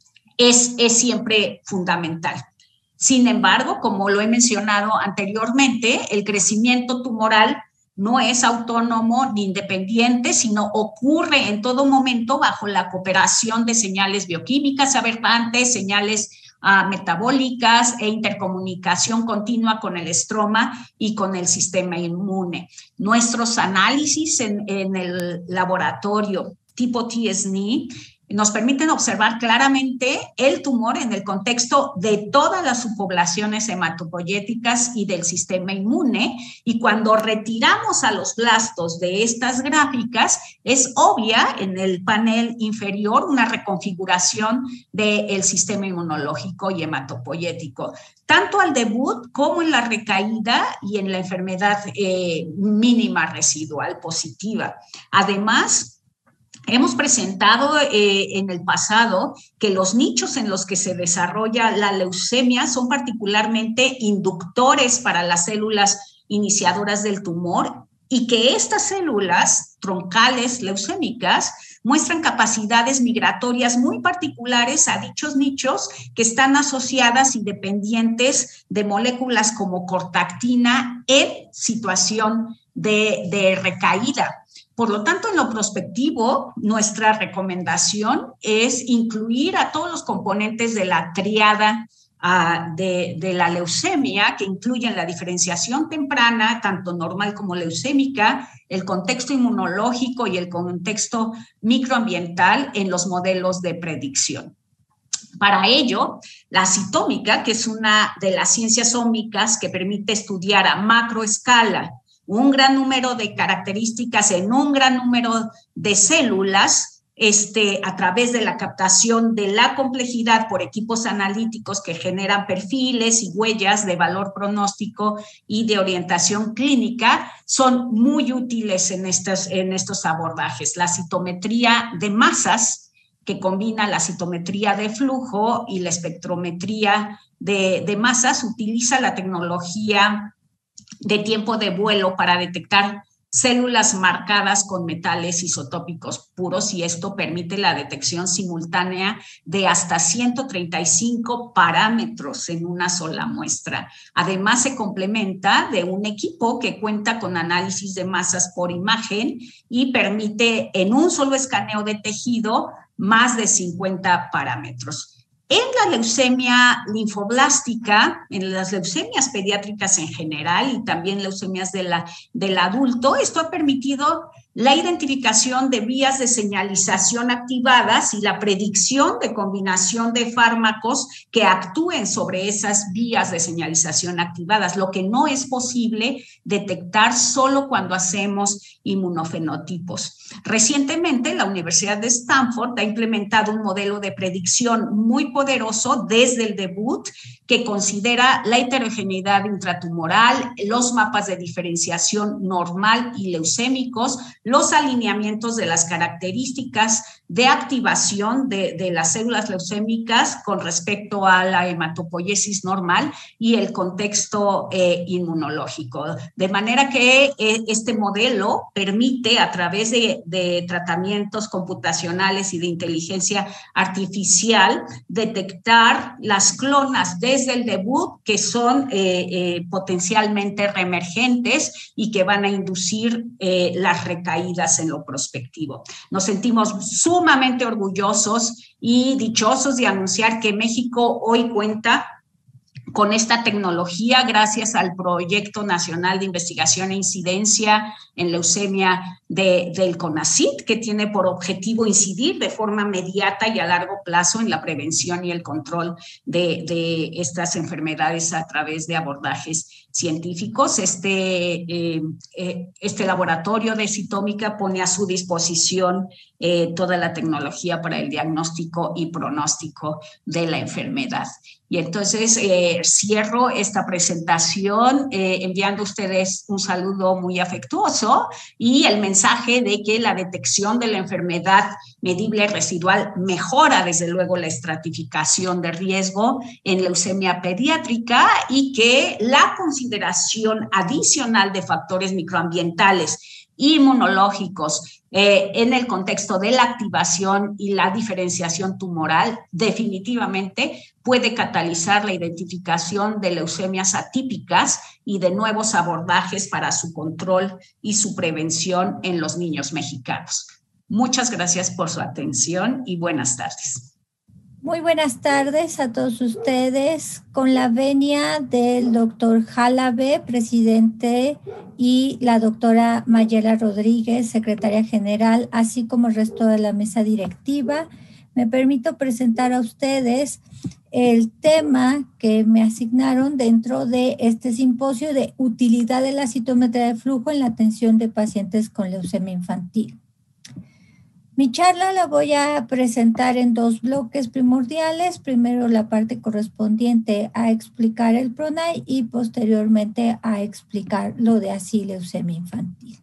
es, es siempre fundamental. Sin embargo, como lo he mencionado anteriormente, el crecimiento tumoral no es autónomo ni independiente, sino ocurre en todo momento bajo la cooperación de señales bioquímicas aberrantes, señales uh, metabólicas e intercomunicación continua con el estroma y con el sistema inmune. Nuestros análisis en, en el laboratorio tipo T S N I nos permiten observar claramente el tumor en el contexto de todas las subpoblaciones hematopoyéticas y del sistema inmune, y cuando retiramos a los blastos de estas gráficas, es obvia en el panel inferior una reconfiguración del sistema inmunológico y hematopoyético, tanto al debut como en la recaída y en la enfermedad eh, mínima residual positiva. Además, hemos presentado eh, en el pasado que los nichos en los que se desarrolla la leucemia son particularmente inductores para las células iniciadoras del tumor y que estas células troncales leucémicas muestran capacidades migratorias muy particulares a dichos nichos que están asociadas y dependientes de moléculas como cortactina en situación de, de recaída. Por lo tanto, en lo prospectivo, nuestra recomendación es incluir a todos los componentes de la triada uh, de, de la leucemia, que incluyen la diferenciación temprana, tanto normal como leucémica, el contexto inmunológico y el contexto microambiental en los modelos de predicción. Para ello, la citómica, que es una de las ciencias ómicas que permite estudiar a macroescala un gran número de características en un gran número de células, este, a través de la captación de la complejidad por equipos analíticos que generan perfiles y huellas de valor pronóstico y de orientación clínica, son muy útiles en estos, en estos abordajes. La citometría de masas, que combina la citometría de flujo y la espectrometría de, de masas, utiliza la tecnología de tiempo de vuelo para detectar células marcadas con metales isotópicos puros, y esto permite la detección simultánea de hasta ciento treinta y cinco parámetros en una sola muestra. Además, se complementa de un equipo que cuenta con análisis de masas por imagen y permite en un solo escaneo de tejido más de cincuenta parámetros. En la leucemia linfoblástica, en las leucemias pediátricas en general y también leucemias de la, del adulto, esto ha permitido la identificación de vías de señalización activadas y la predicción de combinación de fármacos que actúen sobre esas vías de señalización activadas, lo que no es posible detectar solo cuando hacemos inmunofenotipos. Recientemente, la Universidad de Stanford ha implementado un modelo de predicción muy poderoso desde el debut que considera la heterogeneidad intratumoral, los mapas de diferenciación normal y leucémicos, los alineamientos de las características de activación de, de las células leucémicas con respecto a la hematopoiesis normal y el contexto eh, inmunológico. De manera que eh, este modelo permite, a través de, de tratamientos computacionales y de inteligencia artificial, detectar las clonas desde el debut que son eh, eh, potencialmente reemergentes y que van a inducir eh, las recaídas en lo prospectivo. Nos sentimos sumamente orgullosos y dichosos de anunciar que México hoy cuenta con esta tecnología gracias al Proyecto Nacional de Investigación e Incidencia en Leucemia de, del CONACYT, que tiene por objetivo incidir de forma inmediata y a largo plazo en la prevención y el control de, de estas enfermedades a través de abordajes científicos. Este, eh, eh, este laboratorio de citómica pone a su disposición eh, toda la tecnología para el diagnóstico y pronóstico de la enfermedad. Y entonces eh, cierro esta presentación eh, enviando a ustedes un saludo muy afectuoso y el mensaje de que la detección de la enfermedad medible residual mejora desde luego la estratificación de riesgo en leucemia pediátrica y que la consideración adicional de factores microambientales inmunológicos eh, en el contexto de la activación y la diferenciación tumoral definitivamente puede catalizar la identificación de leucemias atípicas y de nuevos abordajes para su control y su prevención en los niños mexicanos. Muchas gracias por su atención y buenas tardes. Muy buenas tardes a todos ustedes, con la venia del doctor Jalabe, presidente, y la doctora Mayela Rodríguez, secretaria general, así como el resto de la mesa directiva. Me permito presentar a ustedes el tema que me asignaron dentro de este simposio de utilidad de la citometría de flujo en la atención de pacientes con leucemia infantil. Mi charla la voy a presentar en dos bloques primordiales. Primero la parte correspondiente a explicar el PRONAI y posteriormente a explicar lo de así leucemia infantil.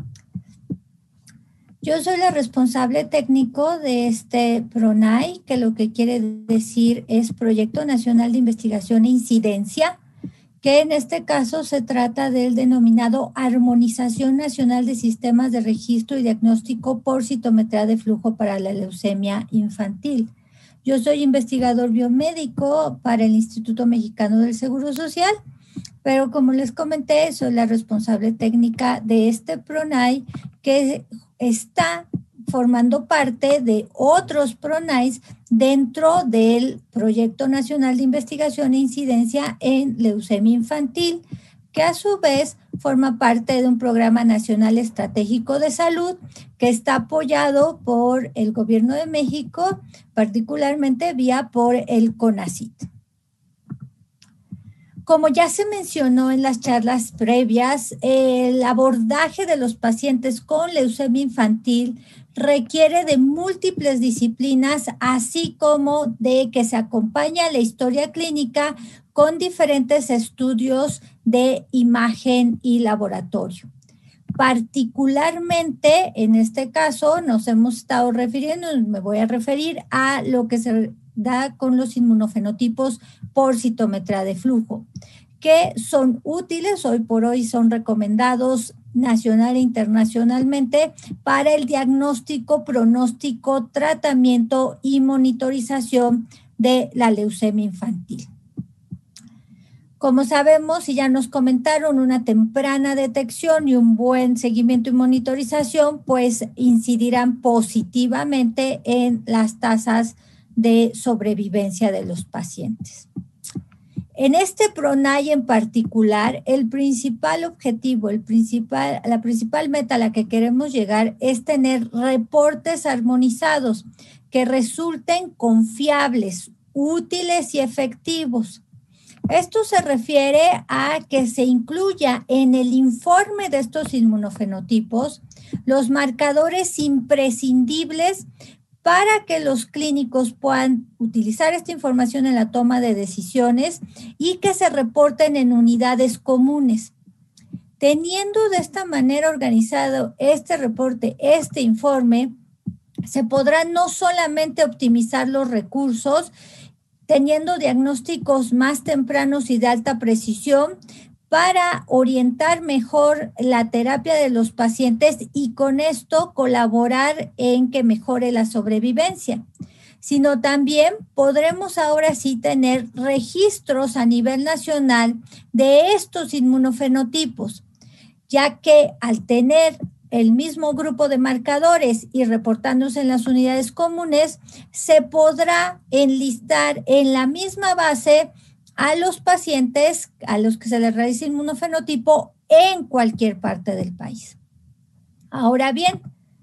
Yo soy la responsable técnico de este PRONAI, que lo que quiere decir es Proyecto Nacional de Investigación e Incidencia, que en este caso se trata del denominado Armonización Nacional de Sistemas de Registro y Diagnóstico por Citometría de Flujo para la Leucemia Infantil. Yo soy investigador biomédico para el Instituto Mexicano del Seguro Social, pero como les comenté, soy la responsable técnica de este PRONAI que está formando parte de otros PRONAIs dentro del Proyecto Nacional de Investigación e Incidencia en Leucemia Infantil, que a su vez forma parte de un programa nacional estratégico de salud que está apoyado por el Gobierno de México, particularmente vía por el CONACYT. Como ya se mencionó en las charlas previas, el abordaje de los pacientes con leucemia infantil requiere de múltiples disciplinas, así como de que se acompaña la historia clínica con diferentes estudios de imagen y laboratorio. Particularmente, en este caso, nos hemos estado refiriendo, me voy a referir a lo que se da con los inmunofenotipos por citometría de flujo, que son útiles, hoy por hoy son recomendados nacional e internacionalmente para el diagnóstico, pronóstico, tratamiento y monitorización de la leucemia infantil. Como sabemos y ya nos comentaron, una temprana detección y un buen seguimiento y monitorización pues incidirán positivamente en las tasas de sobrevivencia de los pacientes. En este PRONAI en particular, el principal objetivo, el principal, la principal meta a la que queremos llegar es tener reportes armonizados que resulten confiables, útiles y efectivos. Esto se refiere a que se incluya en el informe de estos inmunofenotipos los marcadores imprescindibles para que los clínicos puedan utilizar esta información en la toma de decisiones y que se reporten en unidades comunes. Teniendo de esta manera organizado este reporte, este informe, se podrán no solamente optimizar los recursos, teniendo diagnósticos más tempranos y de alta precisión para orientar mejor la terapia de los pacientes y con esto colaborar en que mejore la sobrevivencia, sino también podremos ahora sí tener registros a nivel nacional de estos inmunofenotipos, ya que al tener el mismo grupo de marcadores y reportándose en las unidades comunes, se podrá enlistar en la misma base a los pacientes a los que se les realiza inmunofenotipo en cualquier parte del país. Ahora bien,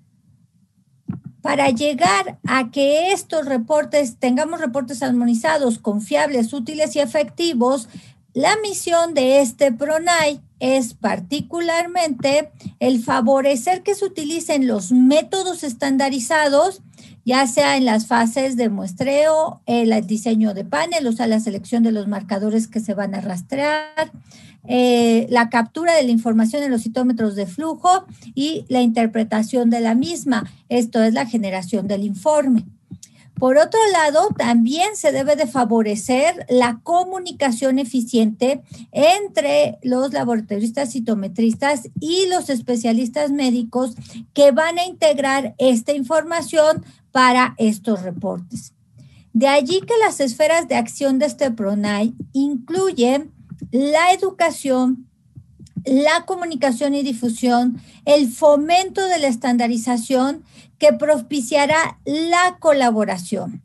para llegar a que estos reportes, tengamos reportes armonizados, confiables, útiles y efectivos, la misión de este PRONAI es particularmente el favorecer que se utilicen los métodos estandarizados, ya sea en las fases de muestreo, el diseño de panel, o sea, la selección de los marcadores que se van a rastrear, eh, la captura de la información en los citómetros de flujo y la interpretación de la misma. Esto es la generación del informe. Por otro lado, también se debe de favorecer la comunicación eficiente entre los laboratoristas citometristas y los especialistas médicos que van a integrar esta información para estos reportes. De allí que las esferas de acción de este PRONAI incluyen la educación, la comunicación y difusión, el fomento de la estandarización que propiciará la colaboración.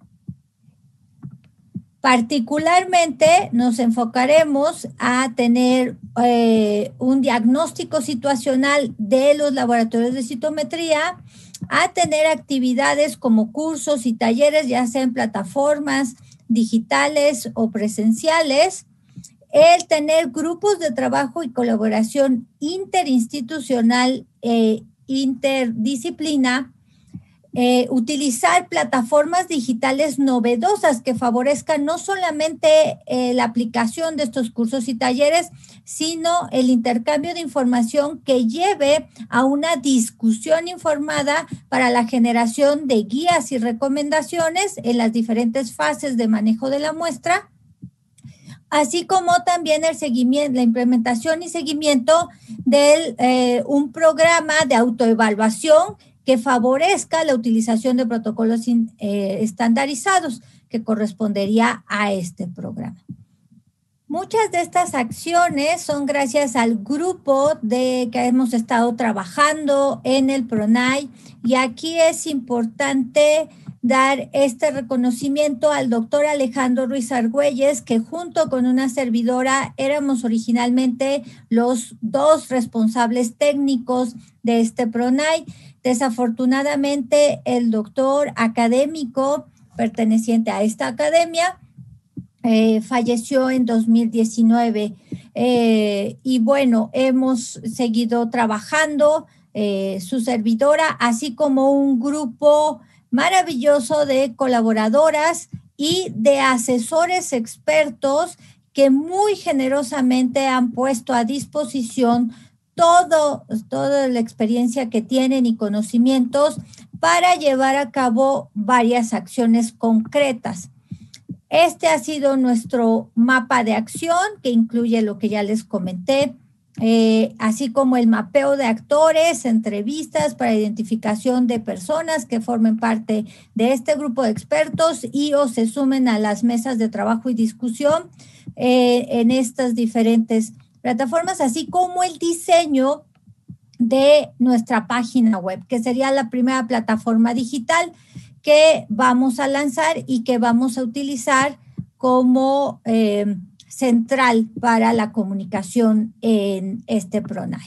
Particularmente nos enfocaremos a tener eh, un diagnóstico situacional de los laboratorios de citometría, a tener actividades como cursos y talleres, ya sea en plataformas digitales o presenciales, el tener grupos de trabajo y colaboración interinstitucional e interdisciplina, eh, utilizar plataformas digitales novedosas que favorezcan no solamente eh, la aplicación de estos cursos y talleres, sino el intercambio de información que lleve a una discusión informada para la generación de guías y recomendaciones en las diferentes fases de manejo de la muestra, así como también el seguimiento, la implementación y seguimiento de eh, un programa de autoevaluación que favorezca la utilización de protocolos in, eh, estandarizados que correspondería a este programa. Muchas de estas acciones son gracias al grupo de que hemos estado trabajando en el PRONAI, y aquí es importante dar este reconocimiento al doctor Alejandro Ruiz Argüelles, que junto con una servidora éramos originalmente los dos responsables técnicos de este PRONAI. Desafortunadamente, el doctor académico perteneciente a esta academia eh, falleció en dos mil diecinueve. Eh, y bueno, hemos seguido trabajando, eh, su servidora, así como un grupo maravilloso de colaboradoras y de asesores expertos que muy generosamente han puesto a disposición todo, toda la experiencia que tienen y conocimientos para llevar a cabo varias acciones concretas. Este ha sido nuestro mapa de acción, que incluye lo que ya les comenté, Eh, así como el mapeo de actores, entrevistas para identificación de personas que formen parte de este grupo de expertos y o se sumen a las mesas de trabajo y discusión eh, en estas diferentes plataformas, así como el diseño de nuestra página web, que sería la primera plataforma digital que vamos a lanzar y que vamos a utilizar como eh, central para la comunicación en este PRONAI.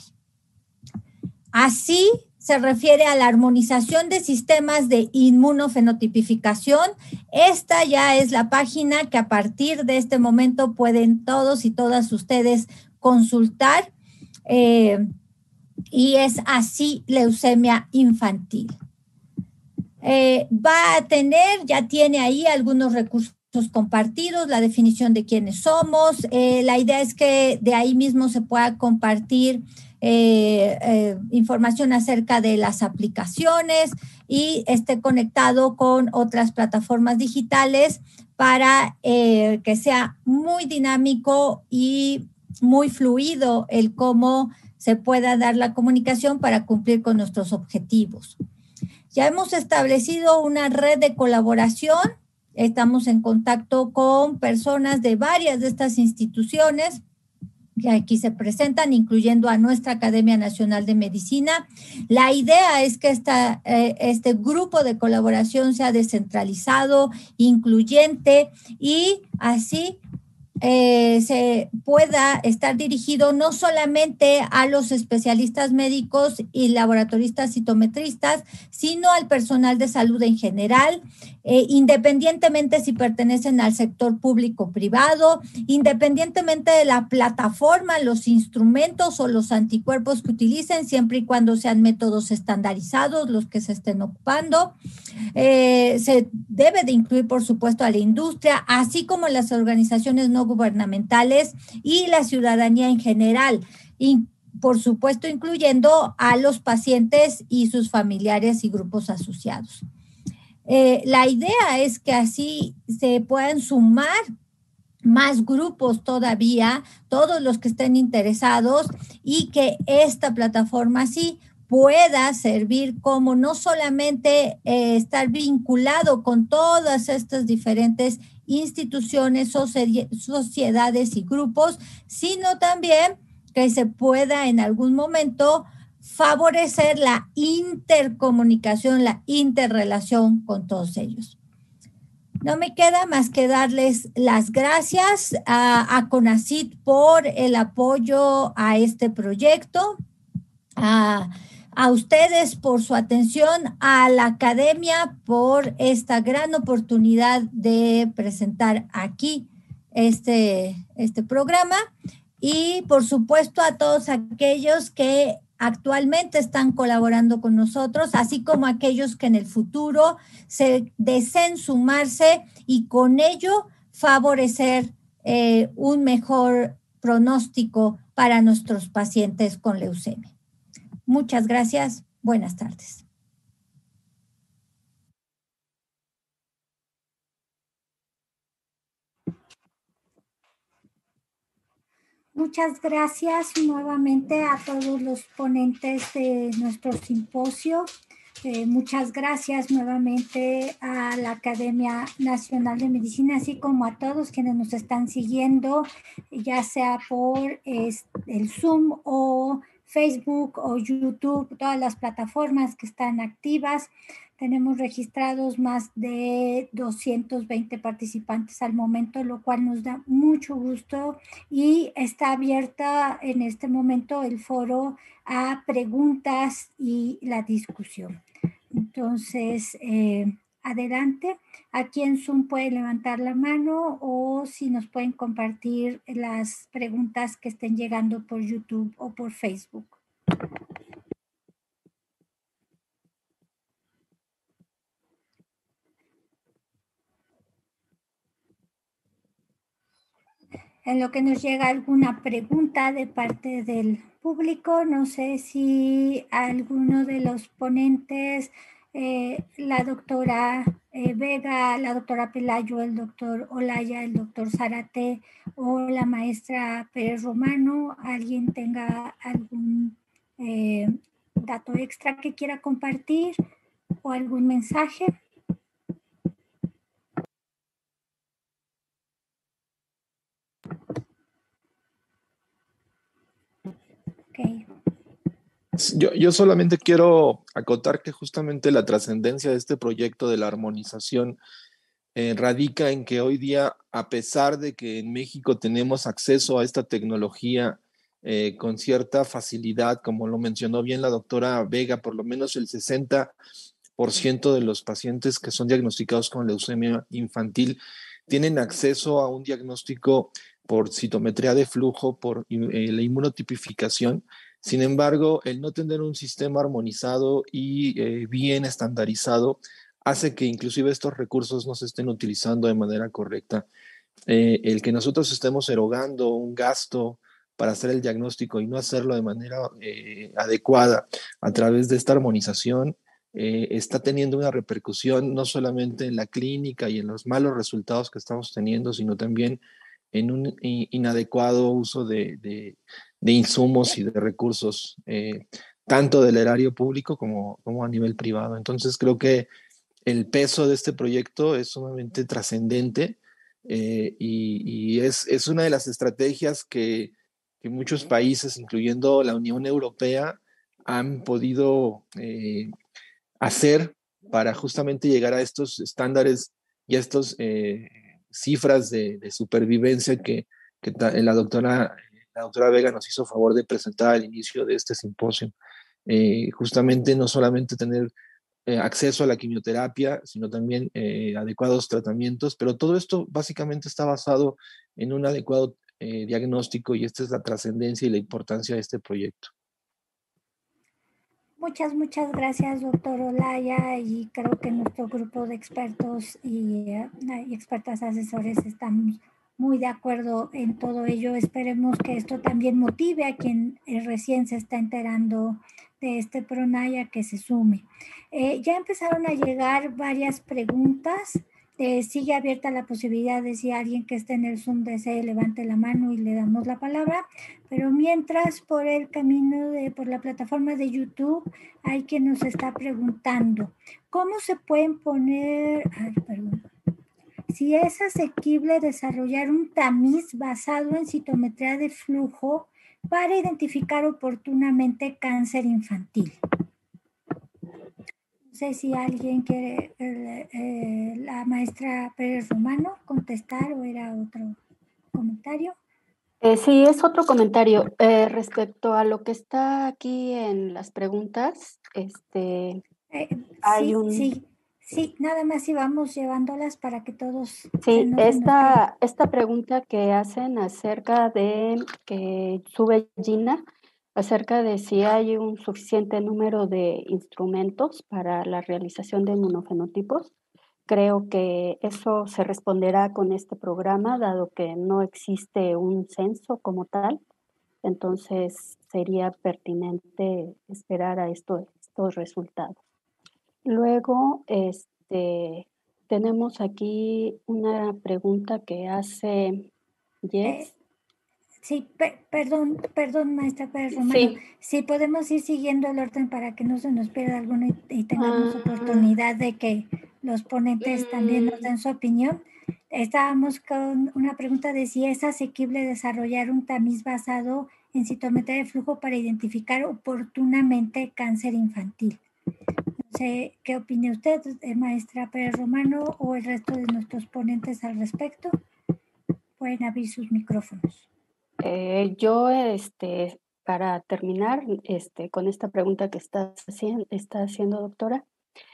Así se refiere a la armonización de sistemas de inmunofenotipificación. Esta ya es la página que a partir de este momento pueden todos y todas ustedes consultar, eh, y es así leucemia infantil. Eh, va a tener, ya tiene ahí algunos recursos compartidos, la definición de quiénes somos. Eh, la idea es que de ahí mismo se pueda compartir eh, eh, información acerca de las aplicaciones, y esté conectado con otras plataformas digitales para eh, que sea muy dinámico y muy fluido el cómo se pueda dar la comunicación para cumplir con nuestros objetivos. Ya hemos establecido una red de colaboración. Estamos en contacto con personas de varias de estas instituciones que aquí se presentan, incluyendo a nuestra Academia Nacional de Medicina. La idea es que esta, eh, este grupo de colaboración sea descentralizado, incluyente y así eh, se pueda estar dirigido no solamente a los especialistas médicos y laboratoristas citometristas, sino al personal de salud en general, eh, independientemente si pertenecen al sector público o privado, independientemente de la plataforma, los instrumentos o los anticuerpos que utilicen, siempre y cuando sean métodos estandarizados los que se estén ocupando. Eh, se debe de incluir, por supuesto, a la industria, así como las organizaciones no gubernamentales y la ciudadanía en general, y por supuesto incluyendo a los pacientes y sus familiares y grupos asociados. Eh, la idea es que así se puedan sumar más grupos todavía, todos los que estén interesados, y que esta plataforma sí pueda servir como no solamente eh, estar vinculado con todas estas diferentes instituciones, sociedades y grupos, sino también que se pueda en algún momento favorecer la intercomunicación, la interrelación con todos ellos. No me queda más que darles las gracias a, a CONACYT por el apoyo a este proyecto, a, a ustedes por su atención, a la academia por esta gran oportunidad de presentar aquí este, este programa y por supuesto a todos aquellos que actualmente están colaborando con nosotros, así como aquellos que en el futuro se deseen sumarse y con ello favorecer eh, un mejor pronóstico para nuestros pacientes con leucemia. Muchas gracias. Buenas tardes. Muchas gracias nuevamente a todos los ponentes de nuestro simposio. Eh, muchas gracias nuevamente a la Academia Nacional de Medicina, así como a todos quienes nos están siguiendo, ya sea por eh, el Zoom o Facebook o YouTube, todas las plataformas que están activas. Tenemos registrados más de doscientos veinte participantes al momento, lo cual nos da mucho gusto y está abierta en este momento el foro a preguntas y la discusión. Entonces, eh, adelante. Aquí en Zoom pueden levantar la mano o si nos pueden compartir las preguntas que estén llegando por YouTube o por Facebook. En lo que nos llega alguna pregunta de parte del público, no sé si alguno de los ponentes, eh, la doctora eh, Vega, la doctora Pelayo, el doctor Olaya, el doctor Zárate o la maestra Pérez Romano, alguien tenga algún eh, dato extra que quiera compartir o algún mensaje. Okay. Yo, yo solamente quiero acotar que justamente la trascendencia de este proyecto de la armonización eh, radica en que hoy día, a pesar de que en México tenemos acceso a esta tecnología eh, con cierta facilidad, como lo mencionó bien la doctora Vega, por lo menos el sesenta por ciento de los pacientes que son diagnosticados con leucemia infantil tienen acceso a un diagnóstico por citometría de flujo, por eh, la inmunotipificación. Sin embargo, el no tener un sistema armonizado y eh, bien estandarizado hace que inclusive estos recursos no se estén utilizando de manera correcta. Eh, el que nosotros estemos erogando un gasto para hacer el diagnóstico y no hacerlo de manera eh, adecuada a través de esta armonización eh, está teniendo una repercusión no solamente en la clínica y en los malos resultados que estamos teniendo, sino también en un inadecuado uso de, de, de insumos y de recursos, eh, tanto del erario público como, como a nivel privado. Entonces creo que el peso de este proyecto es sumamente trascendente, eh, y, y es, es una de las estrategias que, que muchos países, incluyendo la Unión Europea, han podido eh, hacer para justamente llegar a estos estándares y a estas eh, cifras de, de supervivencia que, que la, doctora, la doctora Vega nos hizo favor de presentar al inicio de este simposio. Eh, justamente no solamente tener eh, acceso a la quimioterapia, sino también eh, adecuados tratamientos, pero todo esto básicamente está basado en un adecuado eh, diagnóstico, y esta es la trascendencia y la importancia de este proyecto. Muchas, muchas gracias, doctor Olaya, y creo que nuestro grupo de expertos y, eh, y expertas asesores estamos muy de acuerdo en todo ello. Esperemos que esto también motive a quien eh, recién se está enterando de este PRONAYA que se sume. Eh, ya empezaron a llegar varias preguntas. Eh, sigue abierta la posibilidad de si alguien que esté en el Zoom desee levante la mano y le damos la palabra, pero mientras por el camino de, por la plataforma de YouTube hay quien nos está preguntando ¿cómo se pueden poner, ay, perdón, si es asequible desarrollar un tamiz basado en citometría de flujo para identificar oportunamente cáncer infantil? No sé si alguien quiere, eh, eh, la maestra Pérez Romano, contestar o era otro comentario. Eh, sí, es otro comentario. Eh, respecto a lo que está aquí en las preguntas, este, eh, hay sí, un... Sí, sí, nada más íbamos llevándolas para que todos... Sí, no esta, esta pregunta que hacen acerca de que sube Gina, acerca de si hay un suficiente número de instrumentos para la realización de inmunofenotipos. Creo que eso se responderá con este programa, dado que no existe un censo como tal. Entonces, sería pertinente esperar a esto, estos resultados. Luego, este, tenemos aquí una pregunta que hace Jess. Eh, Sí, per, perdón, perdón, maestra Pérez Romano. Sí. Sí, podemos ir siguiendo el orden para que no se nos pierda alguno y, y tengamos ah. oportunidad de que los ponentes mm. también nos den su opinión. Estábamos con una pregunta de si es asequible desarrollar un tamiz basado en citometría de flujo para identificar oportunamente cáncer infantil. No sé, ¿qué opina usted, maestra Pérez Romano, o el resto de nuestros ponentes al respecto? Pueden abrir sus micrófonos. Eh, yo, este, para terminar este, con esta pregunta que está haciendo, está haciendo doctora,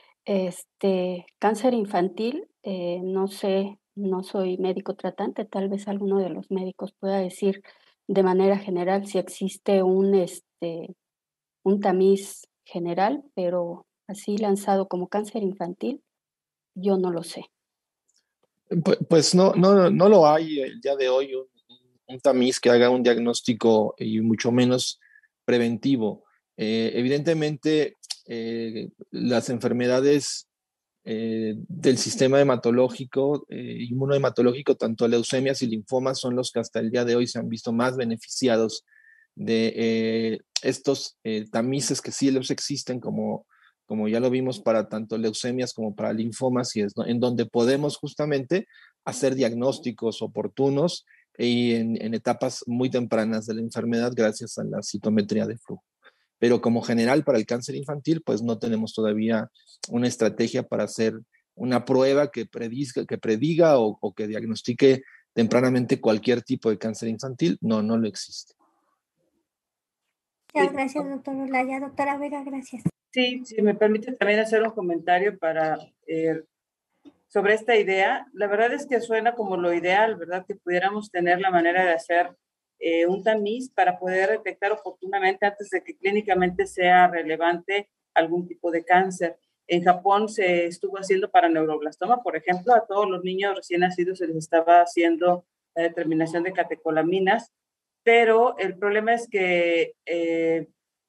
este, cáncer infantil, eh, no sé, no soy médico tratante, tal vez alguno de los médicos pueda decir de manera general si existe un, este, un tamiz general, pero así lanzado como cáncer infantil, yo no lo sé. Pues, pues no, no, no lo hay el día de hoy un, un tamiz que haga un diagnóstico y mucho menos preventivo. Eh, evidentemente, eh, las enfermedades eh, del sistema hematológico, eh, inmunohematológico, tanto leucemias y linfomas, son los que hasta el día de hoy se han visto más beneficiados de eh, estos eh, tamices que sí los existen, como, como ya lo vimos, para tanto leucemias como para linfomas, y es en donde podemos justamente hacer diagnósticos oportunos y en, en etapas muy tempranas de la enfermedad gracias a la citometría de flujo. Pero como general para el cáncer infantil, pues no tenemos todavía una estrategia para hacer una prueba que prediga, que prediga o, o que diagnostique tempranamente cualquier tipo de cáncer infantil. No, no lo existe. Ya, gracias, doctor Olaya. Doctora Vega, gracias. Sí, si me permite también hacer un comentario para eh, sobre esta idea. La verdad es que suena como lo ideal, ¿verdad? Que pudiéramos tener la manera de hacer eh, un tamiz para poder detectar oportunamente antes de que clínicamente sea relevante algún tipo de cáncer. En Japón se estuvo haciendo para neuroblastoma, por ejemplo, a todos los niños recién nacidos se les estaba haciendo la determinación de catecolaminas, pero el problema es que eh,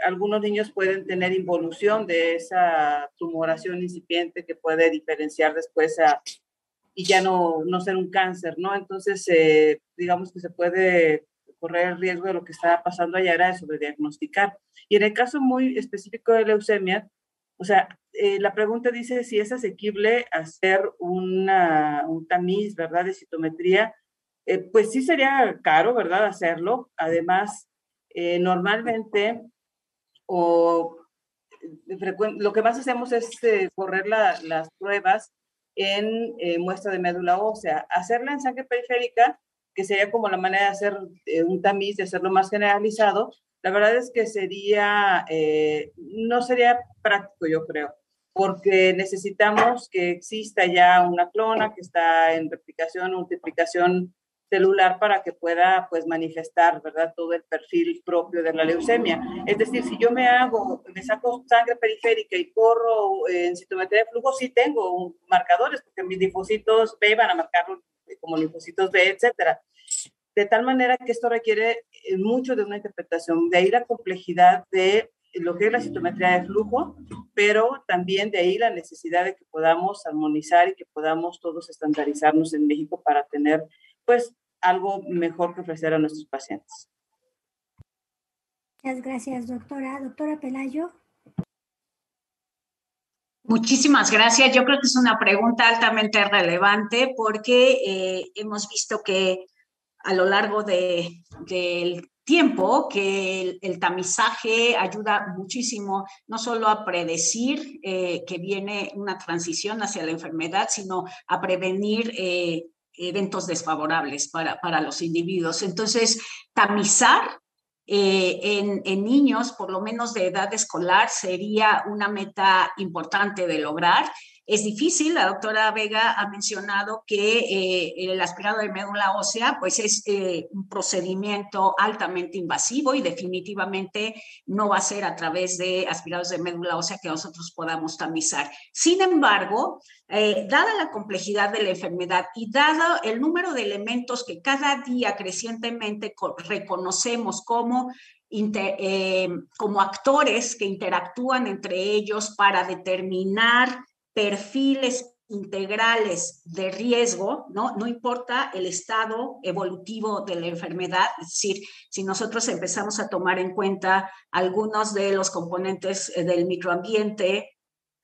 algunos niños pueden tener involución de esa tumoración incipiente que puede diferenciar después a, y ya no, no ser un cáncer, ¿no? Entonces, eh, digamos que se puede correr el riesgo de lo que estaba pasando allá, era de sobrediagnosticar. Y en el caso muy específico de leucemia, o sea, eh, la pregunta dice si es asequible hacer una, un tamiz, ¿verdad?, de citometría. Eh, pues sí sería caro, ¿verdad?, hacerlo. Además, eh, normalmente, o lo que más hacemos es eh, correr la, las pruebas en eh, muestra de médula ósea. Hacerla en sangre periférica, que sería como la manera de hacer eh, un tamiz, de hacerlo más generalizado, la verdad es que sería, eh, no sería práctico, yo creo, porque necesitamos que exista ya una clona que está en replicación, multiplicación celular para que pueda, pues, manifestar, ¿verdad?, todo el perfil propio de la leucemia. Es decir, si yo me hago, me saco sangre periférica y corro eh, en citometría de flujo, sí tengo marcadores, porque mis linfocitos B van a marcar como linfocitos B, etcétera. De tal manera que esto requiere mucho de una interpretación, de ahí la complejidad de lo que es la citometría de flujo, pero también de ahí la necesidad de que podamos armonizar y que podamos todos estandarizarnos en México para tener, pues, algo mejor que ofrecer a nuestros pacientes. Muchas gracias, doctora. Doctora Pelayo. Muchísimas gracias. Yo creo que es una pregunta altamente relevante porque eh, hemos visto que a lo largo de, del tiempo que el, el tamizaje ayuda muchísimo, no solo a predecir eh, que viene una transición hacia la enfermedad, sino a prevenir eh, eventos desfavorables para, para los individuos. Entonces, tamizar eh, en, en niños, por lo menos de edad escolar, sería una meta importante de lograr. Es difícil, la doctora Vega ha mencionado que eh, el aspirado de médula ósea pues es eh, un procedimiento altamente invasivo y definitivamente no va a ser a través de aspirados de médula ósea que nosotros podamos tamizar. Sin embargo, eh, dada la complejidad de la enfermedad y dado el número de elementos que cada día crecientemente reconocemos como Inter, eh, como actores que interactúan entre ellos para determinar perfiles integrales de riesgo, ¿no? No importa el estado evolutivo de la enfermedad, es decir, si nosotros empezamos a tomar en cuenta algunos de los componentes del microambiente,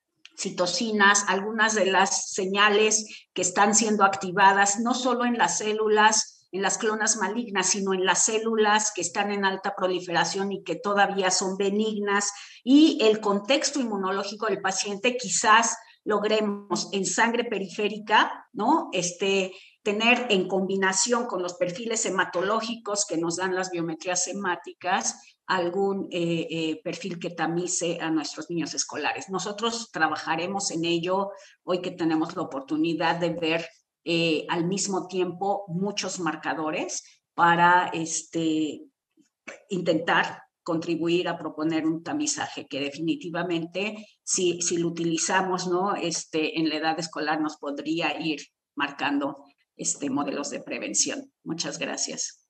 citocinas, algunas de las señales que están siendo activadas, no solo en las células, en las clonas malignas, sino en las células que están en alta proliferación y que todavía son benignas, y el contexto inmunológico del paciente, quizás logremos en sangre periférica, ¿no? Este, tener en combinación con los perfiles hematológicos que nos dan las biometrías hemáticas algún eh, eh, perfil que tamice a nuestros niños escolares. Nosotros trabajaremos en ello hoy que tenemos la oportunidad de ver eh, al mismo tiempo muchos marcadores para este, intentar contribuir a proponer un tamizaje que definitivamente, si, si lo utilizamos, ¿no? este, en la edad escolar, nos podría ir marcando este, modelos de prevención. Muchas gracias.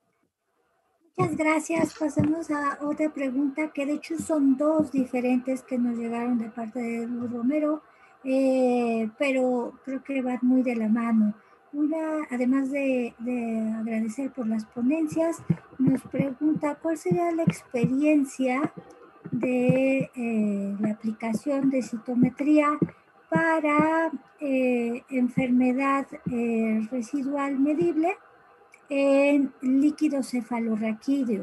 Muchas gracias. Pasemos a otra pregunta, que de hecho son dos diferentes que nos llegaron de parte de Luz Romero, eh, pero creo que van muy de la mano. Una, además de, de agradecer por las ponencias, nos pregunta cuál sería la experiencia de eh, la aplicación de citometría para eh, enfermedad eh, residual medible en líquido cefalorraquídeo.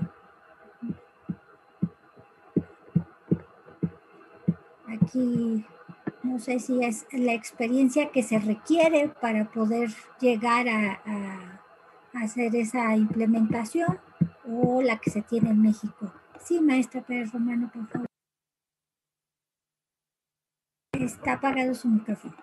Aquí no sé si es la experiencia que se requiere para poder llegar a, a, a hacer esa implementación o la que se tiene en México. Sí, maestra Pérez Romano, por favor. Está apagado su micrófono.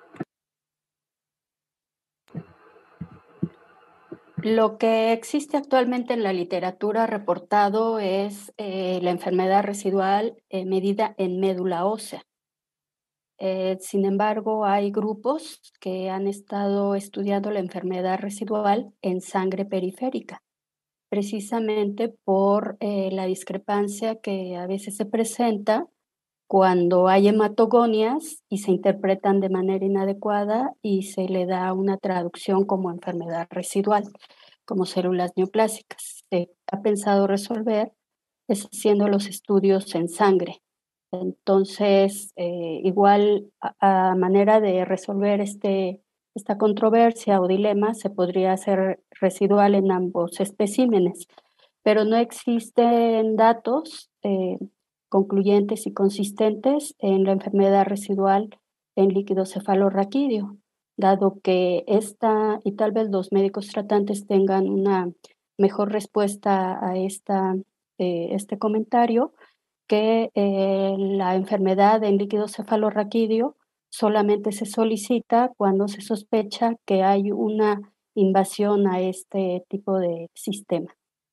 Lo que existe actualmente en la literatura reportado es eh, la enfermedad residual eh, medida en médula ósea. Eh, sin embargo, hay grupos que han estado estudiando la enfermedad residual en sangre periférica. precisamente por eh, la discrepancia que a veces se presenta cuando hay hematogonias y se interpretan de manera inadecuada y se le da una traducción como enfermedad residual, como células neoplásicas. Se ha pensado resolver es haciendo los estudios en sangre. Entonces, eh, igual a, a manera de resolver este, esta controversia o dilema, se podría hacer residual en ambos especímenes, pero no existen datos eh, concluyentes y consistentes en la enfermedad residual en líquido cefalorraquídeo, dado que esta y tal vez los médicos tratantes tengan una mejor respuesta a esta, eh, este comentario, que eh, la enfermedad en líquido cefalorraquídeo solamente se solicita cuando se sospecha que hay una invasión a este tipo de sistema.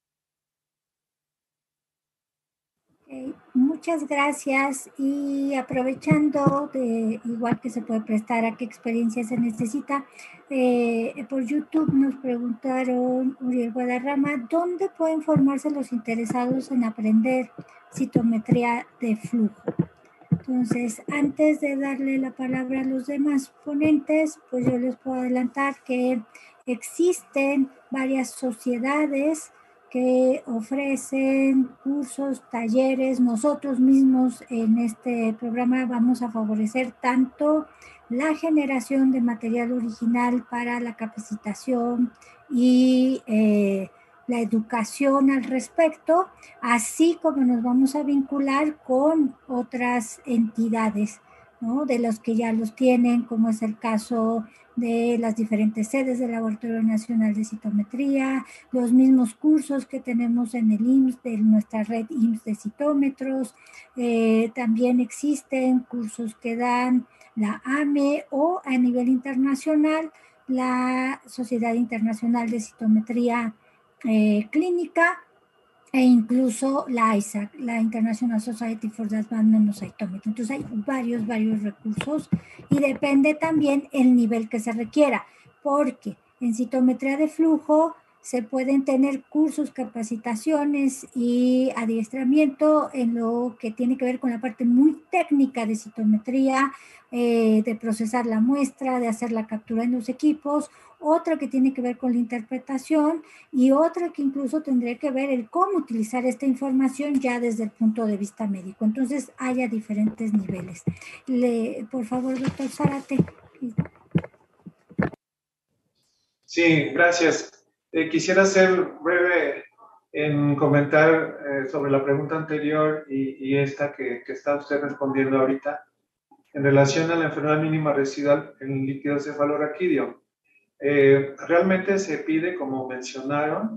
Okay, muchas gracias, y aprovechando de igual que se puede prestar a qué experiencia se necesita, eh, por YouTube nos preguntaron, Uriel Guadarrama, ¿dónde pueden formarse los interesados en aprender citometría de flujo? Entonces, antes de darle la palabra a los demás ponentes, pues yo les puedo adelantar que existen varias sociedades que ofrecen cursos, talleres. Nosotros mismos en este programa vamos a favorecer tanto la generación de material original para la capacitación y eh, la educación al respecto, así como nos vamos a vincular con otras entidades, ¿no? De los que ya los tienen, como es el caso de las diferentes sedes del Laboratorio Nacional de Citometría, los mismos cursos que tenemos en el I M S S, de nuestra red I M S S de citómetros. Eh, también existen cursos que dan la A M E o a nivel internacional la Sociedad Internacional de Citometría eh, Clínica, e incluso la I S A C, la International Society for the Advancement of Cytometry. Entonces hay varios, varios recursos, y depende también el nivel que se requiera, porque en citometría de flujo se pueden tener cursos, capacitaciones y adiestramiento en lo que tiene que ver con la parte muy técnica de citometría, eh, de procesar la muestra, de hacer la captura en los equipos, otra que tiene que ver con la interpretación, y otra que incluso tendría que ver el cómo utilizar esta información ya desde el punto de vista médico. Entonces, haya diferentes niveles. Le, por favor, doctor Zárate. Sí, gracias. Eh, quisiera ser breve en comentar eh, sobre la pregunta anterior y, y esta que, que está usted respondiendo ahorita en relación a la enfermedad mínima residual en líquido cefalorraquídeo. Eh, realmente se pide, como mencionaron,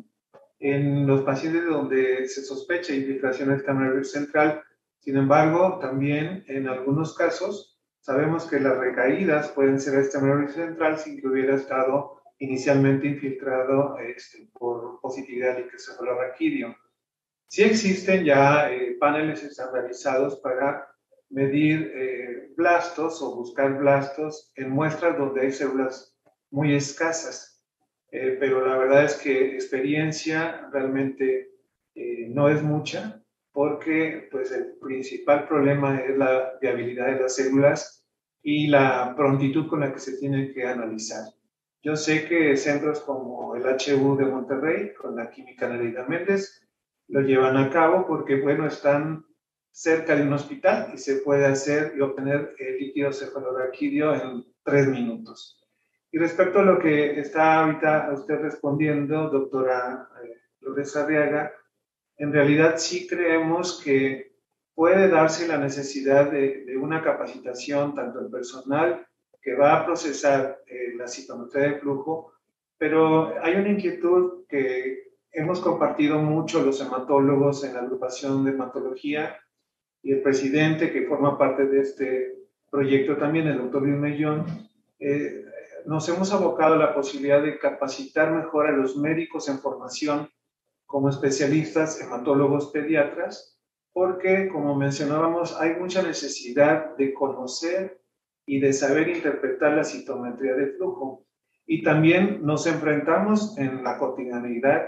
en los pacientes donde se sospecha infiltración extramedular central. Sin embargo, también en algunos casos sabemos que las recaídas pueden ser extramedular central sin que hubiera estado inicialmente infiltrado este, por positividad de líquido cefalorraquídeo. Sí existen ya eh, paneles estandarizados para medir eh, blastos o buscar blastos en muestras donde hay células muy escasas, eh, pero la verdad es que experiencia realmente eh, no es mucha, porque pues, el principal problema es la viabilidad de las células y la prontitud con la que se tienen que analizar. Yo sé que centros como el H U de Monterrey, con la química Nereida Méndez, lo llevan a cabo porque, bueno, están cerca de un hospital y se puede hacer y obtener el líquido cefalorraquídeo en tres minutos. Y respecto a lo que está ahorita usted respondiendo, doctora eh, Lourdes Arriaga, en realidad sí creemos que puede darse la necesidad de, de una capacitación tanto del personal que va a procesar eh, la citometría de flujo, pero hay una inquietud que hemos compartido mucho los hematólogos en la agrupación de hematología, y el presidente que forma parte de este proyecto también, el doctor Luis Mellón, eh, nos hemos abocado a la posibilidad de capacitar mejor a los médicos en formación como especialistas, hematólogos, pediatras, porque, como mencionábamos, hay mucha necesidad de conocer y de saber interpretar la citometría de flujo. Y también nos enfrentamos en la cotidianidad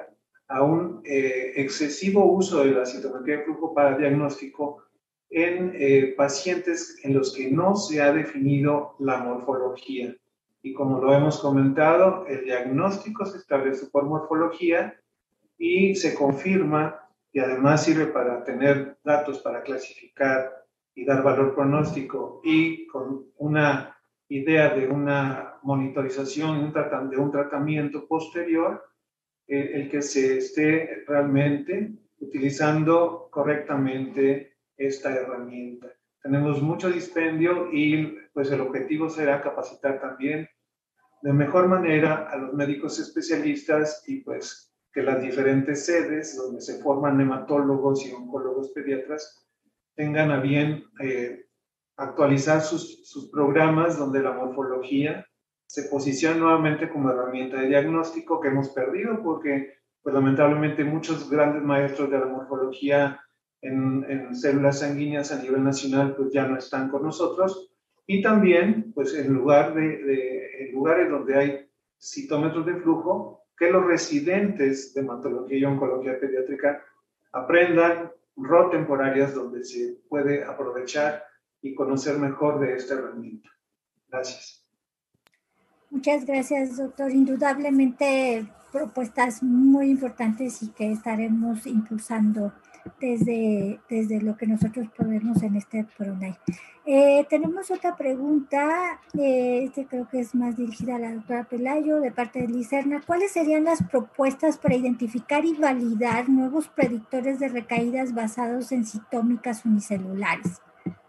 a un eh, excesivo uso de la citometría de flujo para diagnóstico en eh, pacientes en los que no se ha definido la morfología. Y como lo hemos comentado, el diagnóstico se establece por morfología y se confirma, y además sirve para tener datos para clasificar y dar valor pronóstico, y con una idea de una monitorización, de un tratamiento posterior, eh, el que se esté realmente utilizando correctamente esta herramienta. Tenemos mucho dispendio y pues el objetivo será capacitar también de mejor manera a los médicos especialistas y pues que las diferentes sedes donde se forman nematólogos y oncólogos pediatras tengan a bien eh, actualizar sus, sus programas donde la morfología se posiciona nuevamente como herramienta de diagnóstico que hemos perdido porque pues lamentablemente muchos grandes maestros de la morfología en, en células sanguíneas a nivel nacional pues ya no están con nosotros y también pues en, lugar de, de, en lugares donde hay citómetros de flujo que los residentes de hematología y oncología pediátrica aprendan roten por áreas donde se puede aprovechar y conocer mejor de esta herramienta. Gracias. Muchas gracias, doctor. Indudablemente propuestas muy importantes y que estaremos impulsando desde, desde lo que nosotros podemos en este PRONAI. Eh, tenemos otra pregunta, eh, este creo que es más dirigida a la doctora Pelayo, de parte de Licerna. ¿Cuáles serían las propuestas para identificar y validar nuevos predictores de recaídas basados en citómicas unicelulares?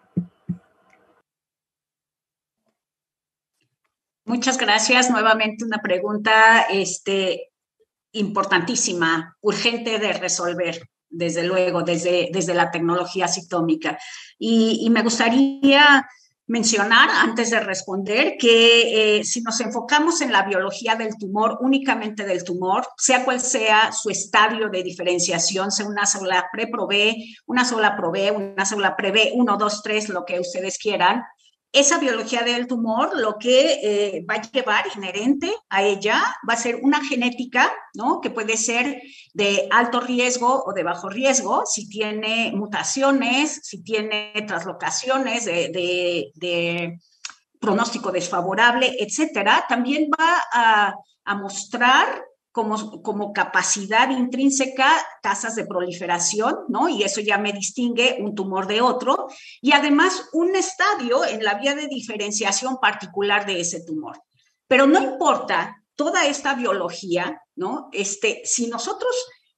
Muchas gracias. Nuevamente una pregunta este, importantísima, urgente de resolver, desde luego, desde, desde la tecnología citómica. Y, y me gustaría mencionar, antes de responder, que eh, si nos enfocamos en la biología del tumor, únicamente del tumor, sea cual sea su estadio de diferenciación, sea una célula pre-Pro-B, una célula Pro-B, una célula pre-B, uno, dos, tres, lo que ustedes quieran, esa biología del tumor lo que eh, va a llevar inherente a ella va a ser una genética, ¿no? Que puede ser de alto riesgo o de bajo riesgo, si tiene mutaciones, si tiene translocaciones de, de, de pronóstico desfavorable, etcétera. También va a, a mostrar Como, como capacidad intrínseca, tasas de proliferación, ¿no? Y eso ya me distingue un tumor de otro, y además un estadio en la vía de diferenciación particular de ese tumor. Pero no importa toda esta biología, ¿no? Este, si nosotros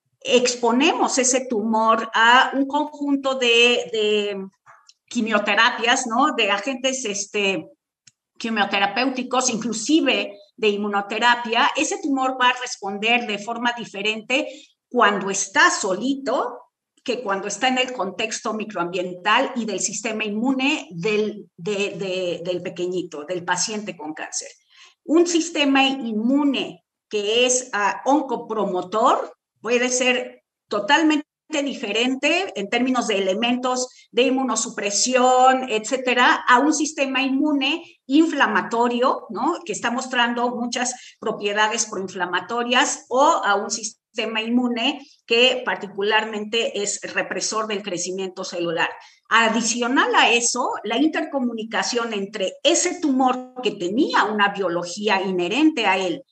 exponemos ese tumor a un conjunto de, de quimioterapias, ¿no? De agentes este, quimioterapéuticos, inclusive de inmunoterapia, ese tumor va a responder de forma diferente cuando está solito que cuando está en el contexto microambiental y del sistema inmune del, de, de, del pequeñito, del paciente con cáncer. Un sistema inmune que es uh, oncopromotor puede ser totalmente diferente en términos de elementos de inmunosupresión, etcétera, a un sistema inmune inflamatorio, ¿no? Que está mostrando muchas propiedades proinflamatorias, o a un sistema inmune que particularmente es represor del crecimiento celular. Adicional a eso, la intercomunicación entre ese tumor que tenía una biología inherente a él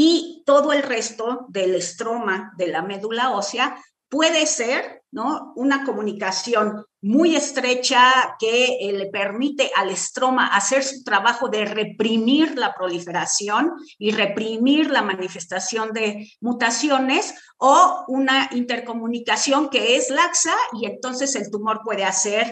y todo el resto del estroma de la médula ósea puede ser, ¿no? Una comunicación muy estrecha que eh, le permite al estroma hacer su trabajo de reprimir la proliferación y reprimir la manifestación de mutaciones, o una intercomunicación que es laxa y entonces el tumor puede hacer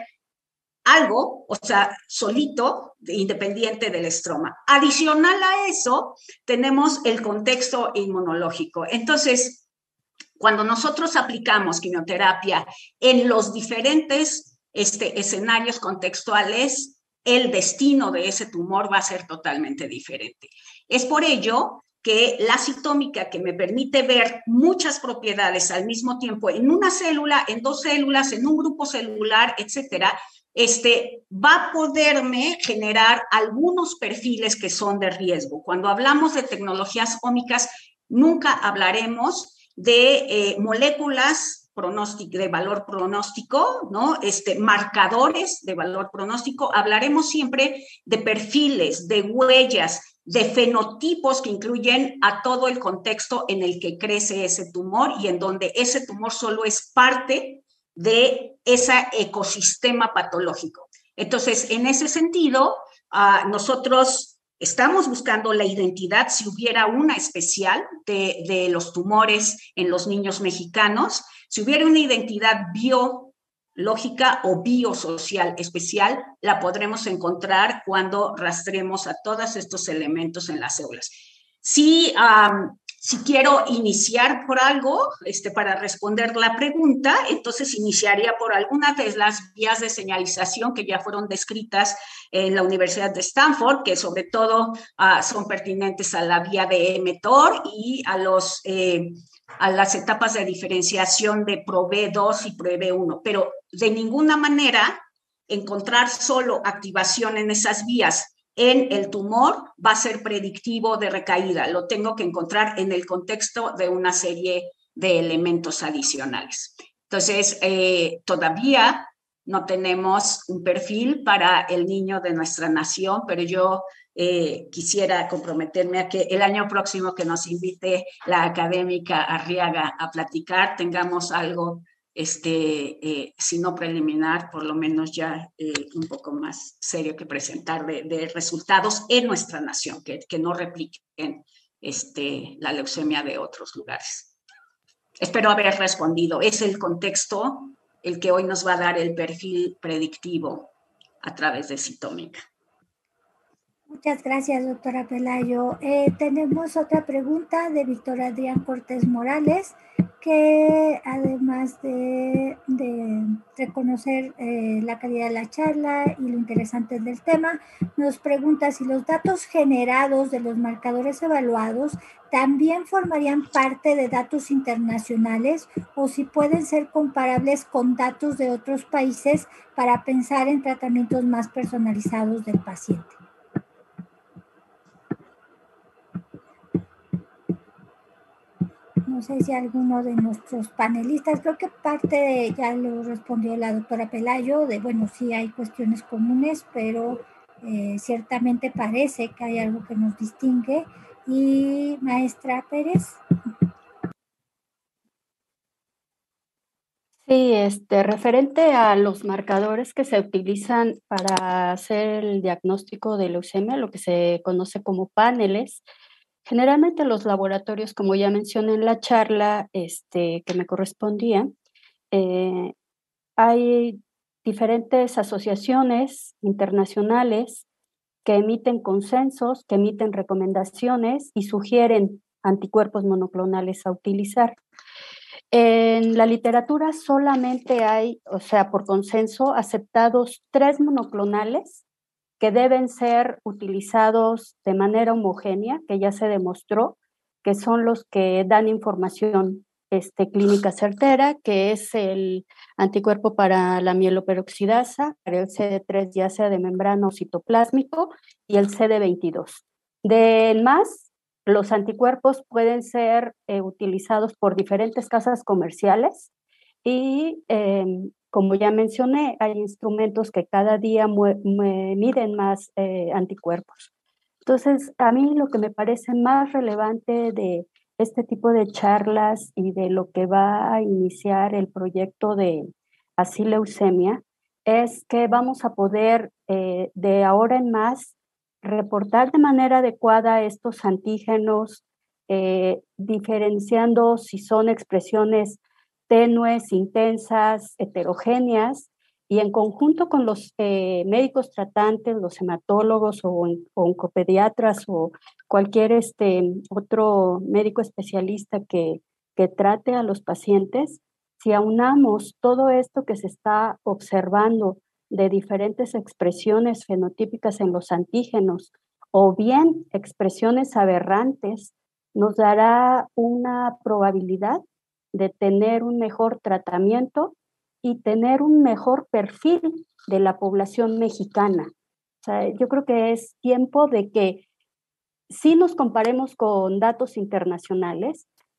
algo, o sea, solito, independiente del estroma. Adicional a eso, tenemos el contexto inmunológico. Entonces, cuando nosotros aplicamos quimioterapia en los diferentes este, escenarios contextuales, el destino de ese tumor va a ser totalmente diferente. Es por ello que la citómica, que me permite ver muchas propiedades al mismo tiempo en una célula, en dos células, en un grupo celular, etcétera, este, va a poderme generar algunos perfiles que son de riesgo. Cuando hablamos de tecnologías ómicas, nunca hablaremos de eh, moléculas pronóstico, de valor pronóstico, ¿no? Este, marcadores de valor pronóstico. Hablaremos siempre de perfiles, de huellas, de fenotipos que incluyen a todo el contexto en el que crece ese tumor y en donde ese tumor solo es parte de ese ecosistema patológico. Entonces, en ese sentido, uh, nosotros estamos buscando la identidad, si hubiera una especial de, de los tumores en los niños mexicanos, si hubiera una identidad biológica o biosocial especial, la podremos encontrar cuando rastremos a todos estos elementos en las células. Si, um, si quiero iniciar por algo, este, para responder la pregunta, entonces iniciaría por algunas de las vías de señalización que ya fueron descritas en la Universidad de Stanford, que sobre todo uh, son pertinentes a la vía de mTOR y a, los, eh, a las etapas de diferenciación de P R O B dos y P R O B uno, pero de ninguna manera encontrar solo activación en esas vías en el tumor va a ser predictivo de recaída. Lo tengo que encontrar en el contexto de una serie de elementos adicionales. Entonces, eh, todavía no tenemos un perfil para el niño de nuestra nación, pero yo eh, quisiera comprometerme a que el año próximo que nos invite la académica Arriaga a platicar, tengamos algo Este, eh, si no preliminar, por lo menos ya eh, un poco más serio que presentar de, de resultados en nuestra nación, que, que no repliquen este, la leucemia de otros lugares. Espero haber respondido. Es el contexto el que hoy nos va a dar el perfil predictivo a través de Cytomica. Muchas gracias, doctora Pelayo. Eh, tenemos otra pregunta de Víctor Adrián Cortés Morales, que además de, de reconocer eh, la calidad de la charla y lo interesante del tema, nos pregunta si los datos generados de los marcadores evaluados también formarían parte de datos internacionales o si pueden ser comparables con datos de otros países para pensar en tratamientos más personalizados del paciente. No sé si alguno de nuestros panelistas, creo que parte de, ya lo respondió la doctora Pelayo, de bueno, sí hay cuestiones comunes, pero eh, ciertamente parece que hay algo que nos distingue. Y maestra Pérez. Sí, este, referente a los marcadores que se utilizan para hacer el diagnóstico de leucemia, lo que se conoce como paneles, generalmente los laboratorios, como ya mencioné en la charla este, que me correspondía, eh, hay diferentes asociaciones internacionales que emiten consensos, que emiten recomendaciones y sugieren anticuerpos monoclonales a utilizar. En la literatura solamente hay, o sea, por consenso, aceptados tres monoclonales que deben ser utilizados de manera homogénea, que ya se demostró, que son los que dan información este, clínica certera, que es el anticuerpo para la mieloperoxidasa, para el C D tres ya sea de membrana o citoplásmico, y el C D veintidós. De más, los anticuerpos pueden ser eh, utilizados por diferentes casas comerciales y eh, como ya mencioné, hay instrumentos que cada día miden más eh, anticuerpos. Entonces, a mí lo que me parece más relevante de este tipo de charlas y de lo que va a iniciar el proyecto de Así Leucemia es que vamos a poder eh, de ahora en más reportar de manera adecuada estos antígenos, eh, diferenciando si son expresiones tenues, intensas, heterogéneas, y en conjunto con los eh, médicos tratantes, los hematólogos o, o oncopediatras o cualquier este, otro médico especialista que, que trate a los pacientes, si aunamos todo esto que se está observando de diferentes expresiones fenotípicas en los antígenos o bien expresiones aberrantes, nos dará una probabilidad de tener un mejor tratamiento y tener un mejor perfil de la población mexicana. O sea, yo creo que es tiempo de que sí nos comparemos con datos internacionales,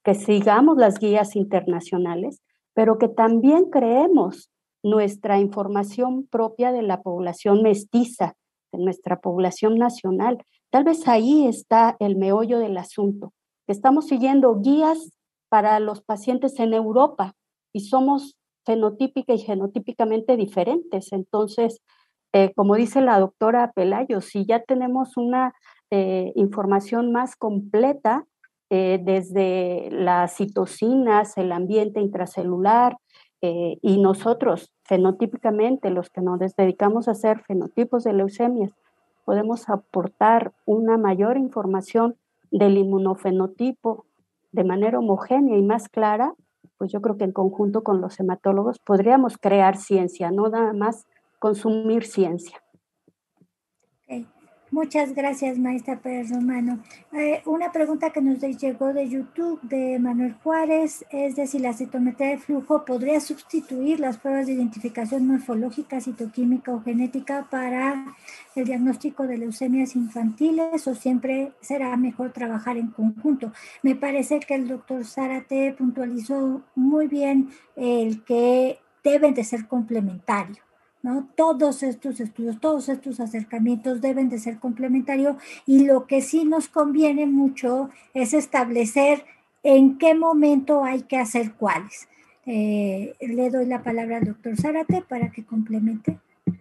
que sigamos las guías internacionales, pero que también creemos nuestra información propia de la población mestiza, de nuestra población nacional. Tal vez ahí está el meollo del asunto. Estamos siguiendo guías para los pacientes en Europa y somos fenotípica y genotípicamente diferentes. Entonces, eh, como dice la doctora Pelayo, si ya tenemos una eh, información más completa eh, desde las citocinas, el ambiente intracelular, eh, y nosotros fenotípicamente, los que nos dedicamos a hacer fenotipos de leucemias, podemos aportar una mayor información del inmunofenotipo de manera homogénea y más clara, pues yo creo que en conjunto con los hematólogos podríamos crear ciencia, no nada más consumir ciencia. Okay. Muchas gracias, maestra Pérez Romano. Eh, una pregunta que nos llegó de YouTube de Manuel Juárez es de si la citometría de flujo podría sustituir las pruebas de identificación morfológica, citoquímica o genética para el diagnóstico de leucemias infantiles o siempre será mejor trabajar en conjunto. Me parece que el doctor Zárate puntualizó muy bien el que deben de ser complementarios, ¿no? Todos estos estudios, todos estos acercamientos deben de ser complementarios y lo que sí nos conviene mucho es establecer en qué momento hay que hacer cuáles. Eh, le doy la palabra al doctor Zárate para que complemente.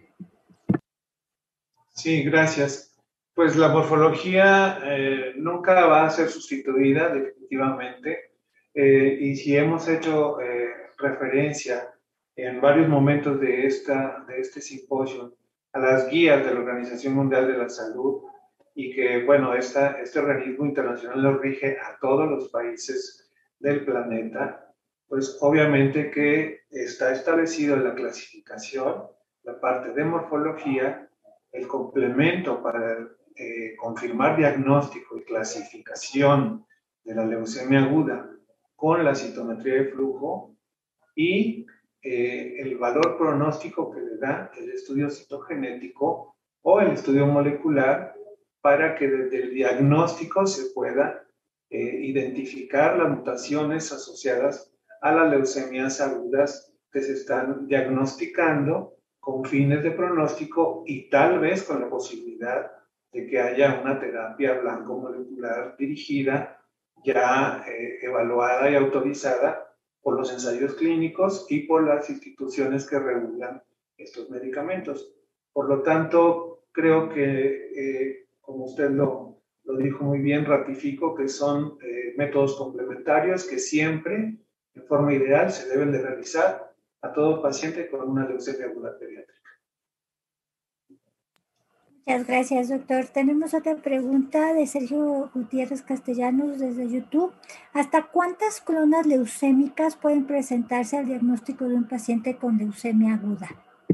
Sí, gracias. Pues la morfología eh, nunca va a ser sustituida definitivamente eh, y si hemos hecho eh, referencia en varios momentos de, esta, de este simposio a las guías de la Organización Mundial de la Salud y que, bueno, esta, este organismo internacional lo rige a todos los países del planeta, pues obviamente que está establecido en la clasificación, la parte de morfología, el complemento para eh, confirmar diagnóstico y clasificación de la leucemia aguda con la citometría de flujo y eh, el valor pronóstico que le da el estudio citogenético o el estudio molecular para que desde el diagnóstico se pueda eh, identificar las mutaciones asociadas a las leucemias agudas que se están diagnosticando con fines de pronóstico y tal vez con la posibilidad de que haya una terapia blanco-molecular dirigida, ya eh, evaluada y autorizada por los ensayos clínicos y por las instituciones que regulan estos medicamentos. Por lo tanto, creo que, eh, como usted lo, lo dijo muy bien, ratifico que son eh, métodos complementarios que siempre, en forma ideal, se deben de realizar a todo paciente con una leucemia aguda pediátrica. Muchas gracias, doctor. Tenemos otra pregunta de Sergio Gutiérrez Castellanos desde YouTube. ¿Hasta cuántas clonas leucémicas pueden presentarse al diagnóstico de un paciente con leucemia aguda?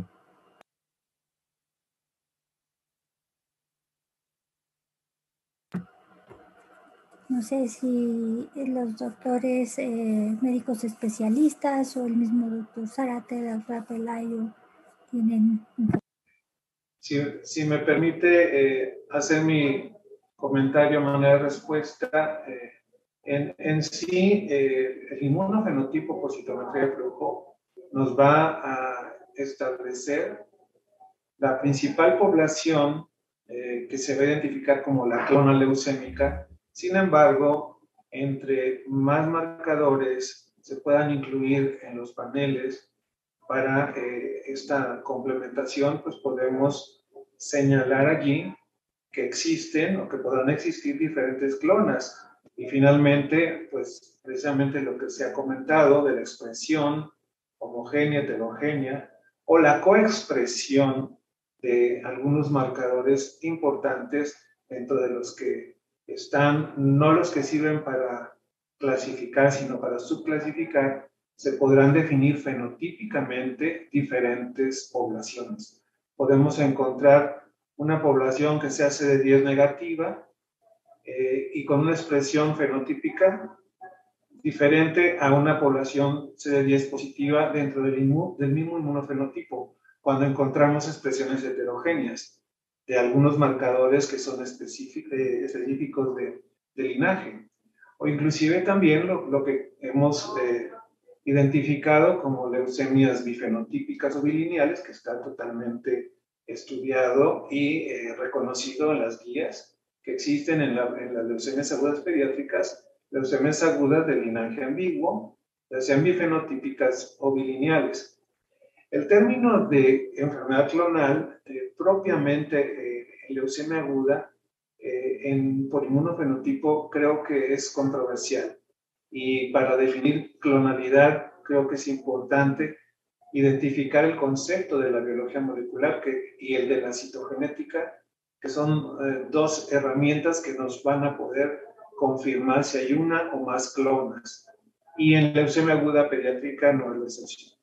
No sé si los doctores eh, médicos especialistas o el mismo doctor Zárate, la doctora Pelayo, tienen... Si, si me permite eh, hacer mi comentario a manera de respuesta, eh, en, en sí, eh, el inmunofenotipo por citometría de flujo nos va a establecer la principal población eh, que se va a identificar como la clona leucémica. Sin embargo, entre más marcadores se puedan incluir en los paneles para eh, esta complementación, pues podemos señalar allí que existen o que podrán existir diferentes clonas. Y finalmente, pues precisamente lo que se ha comentado de la expresión homogénea, heterogénea, o la coexpresión de algunos marcadores importantes dentro de los que están, no los que sirven para clasificar, sino para subclasificar, se podrán definir fenotípicamente diferentes poblaciones. Podemos encontrar una población que sea C D diez negativa eh, y con una expresión fenotípica diferente a una población C D diez positiva dentro del, inmu, del mismo inmunofenotipo, cuando encontramos expresiones heterogéneas de algunos marcadores que son específicos, eh, específicos de, de linaje. o inclusive también lo, lo que hemos eh, identificado como leucemias bifenotípicas o bilineales, que está totalmente estudiado y eh, reconocido en las guías que existen en, la, en las leucemias agudas pediátricas, leucemias agudas de linaje ambiguo, ya sean bifenotípicas o bilineales. El término de enfermedad clonal, eh, propiamente eh, en leucemia aguda, eh, en, por inmunofenotipo, creo que es controversial. Y para definir clonalidad, creo que es importante identificar el concepto de la biología molecular que, y el de la citogenética, que son eh, dos herramientas que nos van a poder confirmar si hay una o más clonas. Y en leucemia aguda pediátrica no es la excepción.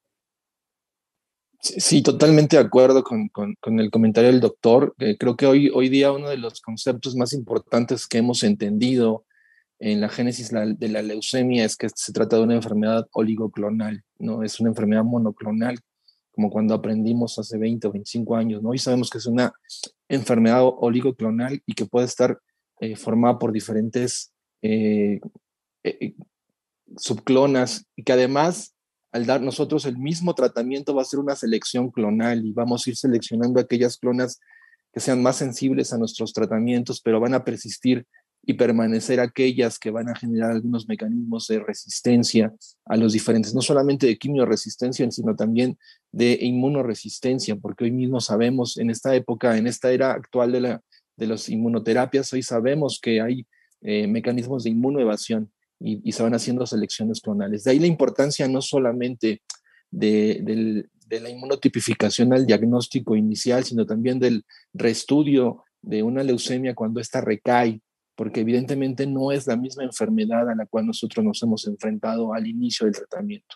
Sí, sí, totalmente de acuerdo con, con, con el comentario del doctor. Eh, creo que hoy, hoy día uno de los conceptos más importantes que hemos entendido en la génesis la, de la leucemia es que se trata de una enfermedad oligoclonal, ¿no? Es una enfermedad monoclonal, como cuando aprendimos hace veinte o veinticinco años, ¿no? Hoy sabemos que es una enfermedad oligoclonal y que puede estar eh, formada por diferentes eh, eh, subclonas y que además, al dar nosotros el mismo tratamiento, va a ser una selección clonal y vamos a ir seleccionando aquellas clonas que sean más sensibles a nuestros tratamientos, pero van a persistir y permanecer aquellas que van a generar algunos mecanismos de resistencia a los diferentes, no solamente de quimioresistencia, sino también de inmunoresistencia, porque hoy mismo sabemos, en esta época, en esta era actual de, la, de las inmunoterapias, hoy sabemos que hay eh, mecanismos de inmunoevasión y, y se van haciendo selecciones clonales. De ahí la importancia no solamente de, de, de la inmunotipificación al diagnóstico inicial, sino también del reestudio de una leucemia cuando ésta recae, porque evidentemente no es la misma enfermedad a la cual nosotros nos hemos enfrentado al inicio del tratamiento.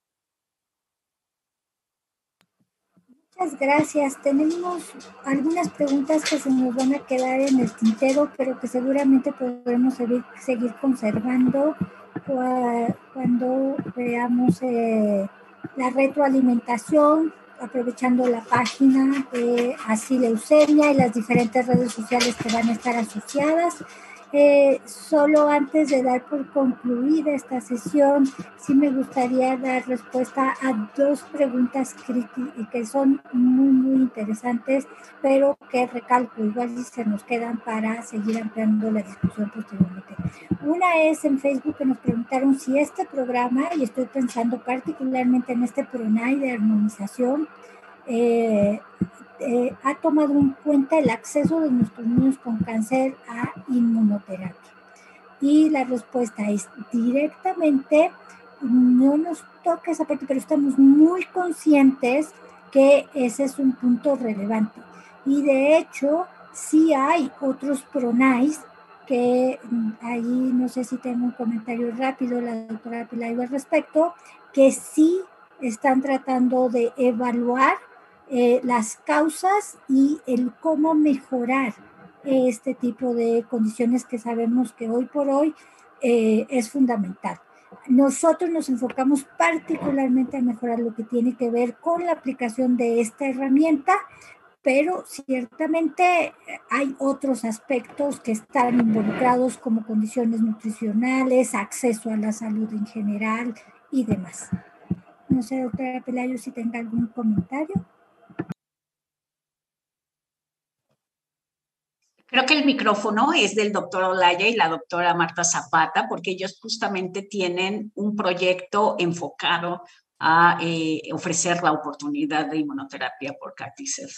Muchas gracias. Tenemos algunas preguntas que se nos van a quedar en el tintero, pero que seguramente podremos seguir, seguir conservando cuando veamos eh, la retroalimentación, aprovechando la página de Así Leucemia y las diferentes redes sociales que van a estar asociadas. Eh, solo antes de dar por concluida esta sesión, sí me gustaría dar respuesta a dos preguntas que son muy, muy interesantes, pero que recalco, igual si se nos quedan para seguir ampliando la discusión posteriormente. Una es en Facebook, que nos preguntaron si este programa, y estoy pensando particularmente en este PRONAI de armonización, eh, Eh, ha tomado en cuenta el acceso de nuestros niños con cáncer a inmunoterapia. Y la respuesta es directamente, no nos toca esa parte, pero estamos muy conscientes que ese es un punto relevante. Y de hecho, sí hay otros PRONAIs que ahí no sé si tengo un comentario rápido, la doctora Pelayo al respecto, que sí están tratando de evaluar Eh, las causas y el cómo mejorar este tipo de condiciones que sabemos que hoy por hoy eh, es fundamental. Nosotros nos enfocamos particularmente a mejorar lo que tiene que ver con la aplicación de esta herramienta, pero ciertamente hay otros aspectos que están involucrados como condiciones nutricionales, acceso a la salud en general y demás. No sé, doctora Pelayo, si tenga algún comentario. Creo que el micrófono es del doctor Olaya y la doctora Marta Zapata, porque ellos justamente tienen un proyecto enfocado a eh, ofrecer la oportunidad de inmunoterapia por C A R T-cell.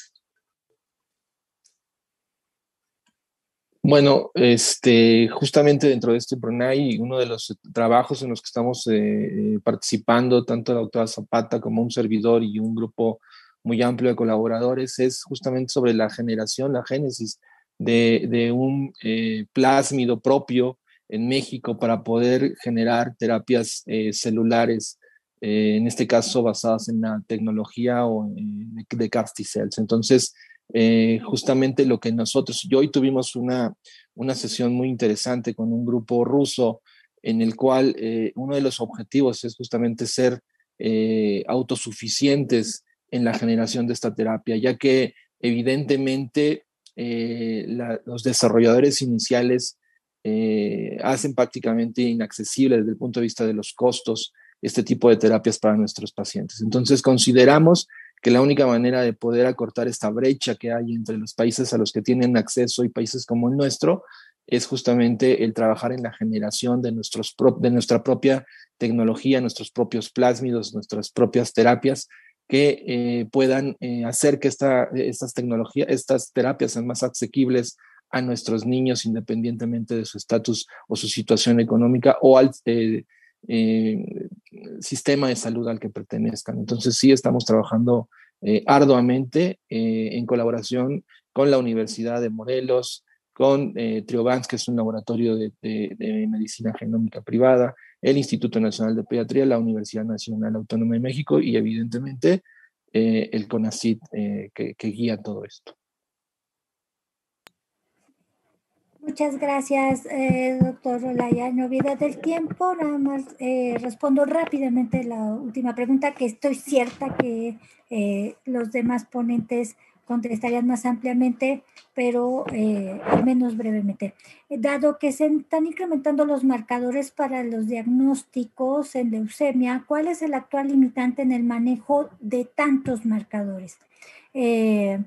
Bueno, este, justamente dentro de este PRONAI, uno de los trabajos en los que estamos eh, participando, tanto la doctora Zapata como un servidor y un grupo muy amplio de colaboradores, es justamente sobre la generación, la génesis de, de un eh, plásmido propio en México para poder generar terapias eh, celulares, eh, en este caso basadas en la tecnología o, eh, de, de C A R T-cells. Entonces, Eh, justamente lo que nosotros, y hoy tuvimos una, una sesión muy interesante con un grupo ruso en el cual eh, uno de los objetivos es justamente ser eh, autosuficientes en la generación de esta terapia, ya que evidentemente eh, la, los desarrolladores iniciales eh, hacen prácticamente inaccesible desde el punto de vista de los costos este tipo de terapias para nuestros pacientes. Entonces consideramos que la única manera de poder acortar esta brecha que hay entre los países a los que tienen acceso y países como el nuestro es justamente el trabajar en la generación de, nuestros pro, de nuestra propia tecnología, nuestros propios plásmidos, nuestras propias terapias que eh, puedan eh, hacer que esta, estas tecnologías, estas terapias sean más asequibles a nuestros niños independientemente de su estatus o su situación económica o al eh, eh, sistema de salud al que pertenezcan. Entonces sí estamos trabajando eh, arduamente eh, en colaboración con la Universidad de Morelos, con eh, Triovans, que es un laboratorio de, de, de medicina genómica privada, el Instituto Nacional de Pediatría, la Universidad Nacional Autónoma de México y evidentemente eh, el CONACYT eh, que, que guía todo esto. Muchas gracias, eh, doctor Olaya. En olvidar del tiempo, nada más eh, respondo rápidamente la última pregunta, que estoy cierta que eh, los demás ponentes contestarían más ampliamente, pero eh, al menos brevemente. Dado que se están incrementando los marcadores para los diagnósticos en leucemia, ¿cuál es el actual limitante en el manejo de tantos marcadores? Eh,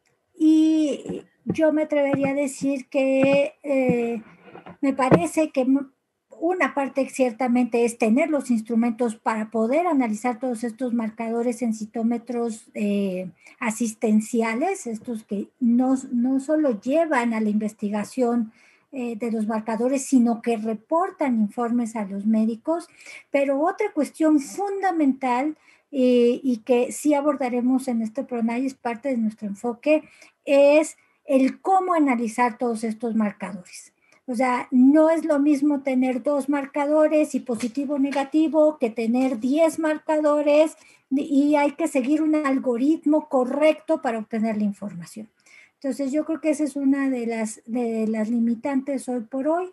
y yo me atrevería a decir que eh, me parece que una parte ciertamente es tener los instrumentos para poder analizar todos estos marcadores en citómetros eh, asistenciales, estos que no, no solo llevan a la investigación eh, de los marcadores, sino que reportan informes a los médicos. Pero otra cuestión fundamental eh, y que sí abordaremos en este programa y es parte de nuestro enfoque, es el cómo analizar todos estos marcadores. O sea, no es lo mismo tener dos marcadores y positivo o negativo que tener diez marcadores y hay que seguir un algoritmo correcto para obtener la información. Entonces yo creo que esa es una de las, de las limitantes hoy por hoy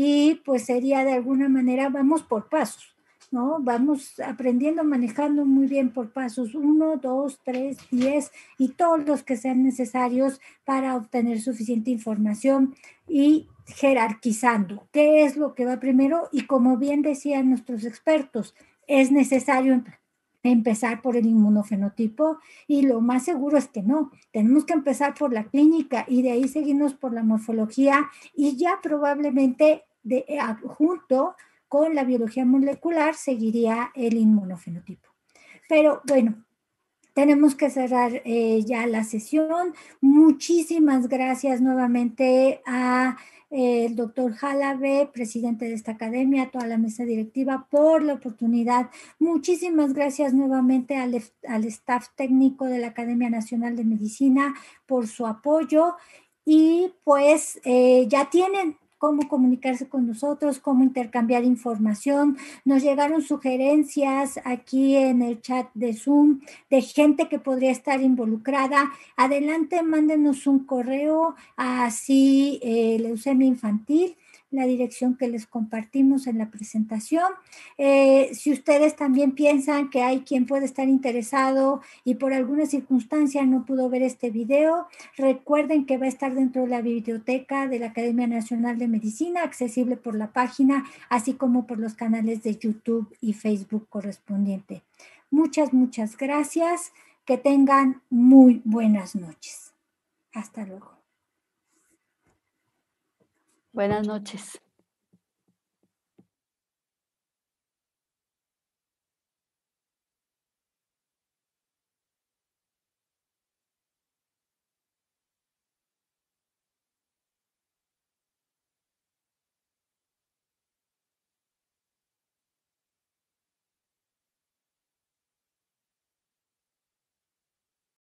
y pues sería de alguna manera, vamos por pasos, ¿no? Vamos aprendiendo, manejando muy bien por pasos uno, dos, tres, diez y todos los que sean necesarios para obtener suficiente información y jerarquizando qué es lo que va primero y como bien decían nuestros expertos, es necesario empezar por el inmunofenotipo y lo más seguro es que no, tenemos que empezar por la clínica y de ahí seguirnos por la morfología y ya probablemente de, junto con la biología molecular seguiría el inmunofenotipo. Pero bueno, tenemos que cerrar eh, ya la sesión. Muchísimas gracias nuevamente a eh, el doctor Jalabe, presidente de esta academia, a toda la mesa directiva por la oportunidad. Muchísimas gracias nuevamente al, al staff técnico de la Academia Nacional de Medicina por su apoyo y pues eh, ya tienen cómo comunicarse con nosotros, cómo intercambiar información. Nos llegaron sugerencias aquí en el chat de Zoom de gente que podría estar involucrada. Adelante, mándenos un correo a así eh, leucemia infantil, la dirección que les compartimos en la presentación. Eh, si ustedes también piensan que hay quien puede estar interesado y por alguna circunstancia no pudo ver este video, recuerden que va a estar dentro de la biblioteca de la Academia Nacional de Medicina, accesible por la página, así como por los canales de YouTube y Facebook correspondiente. Muchas, muchas gracias. Que tengan muy buenas noches. Hasta luego. Buenas noches.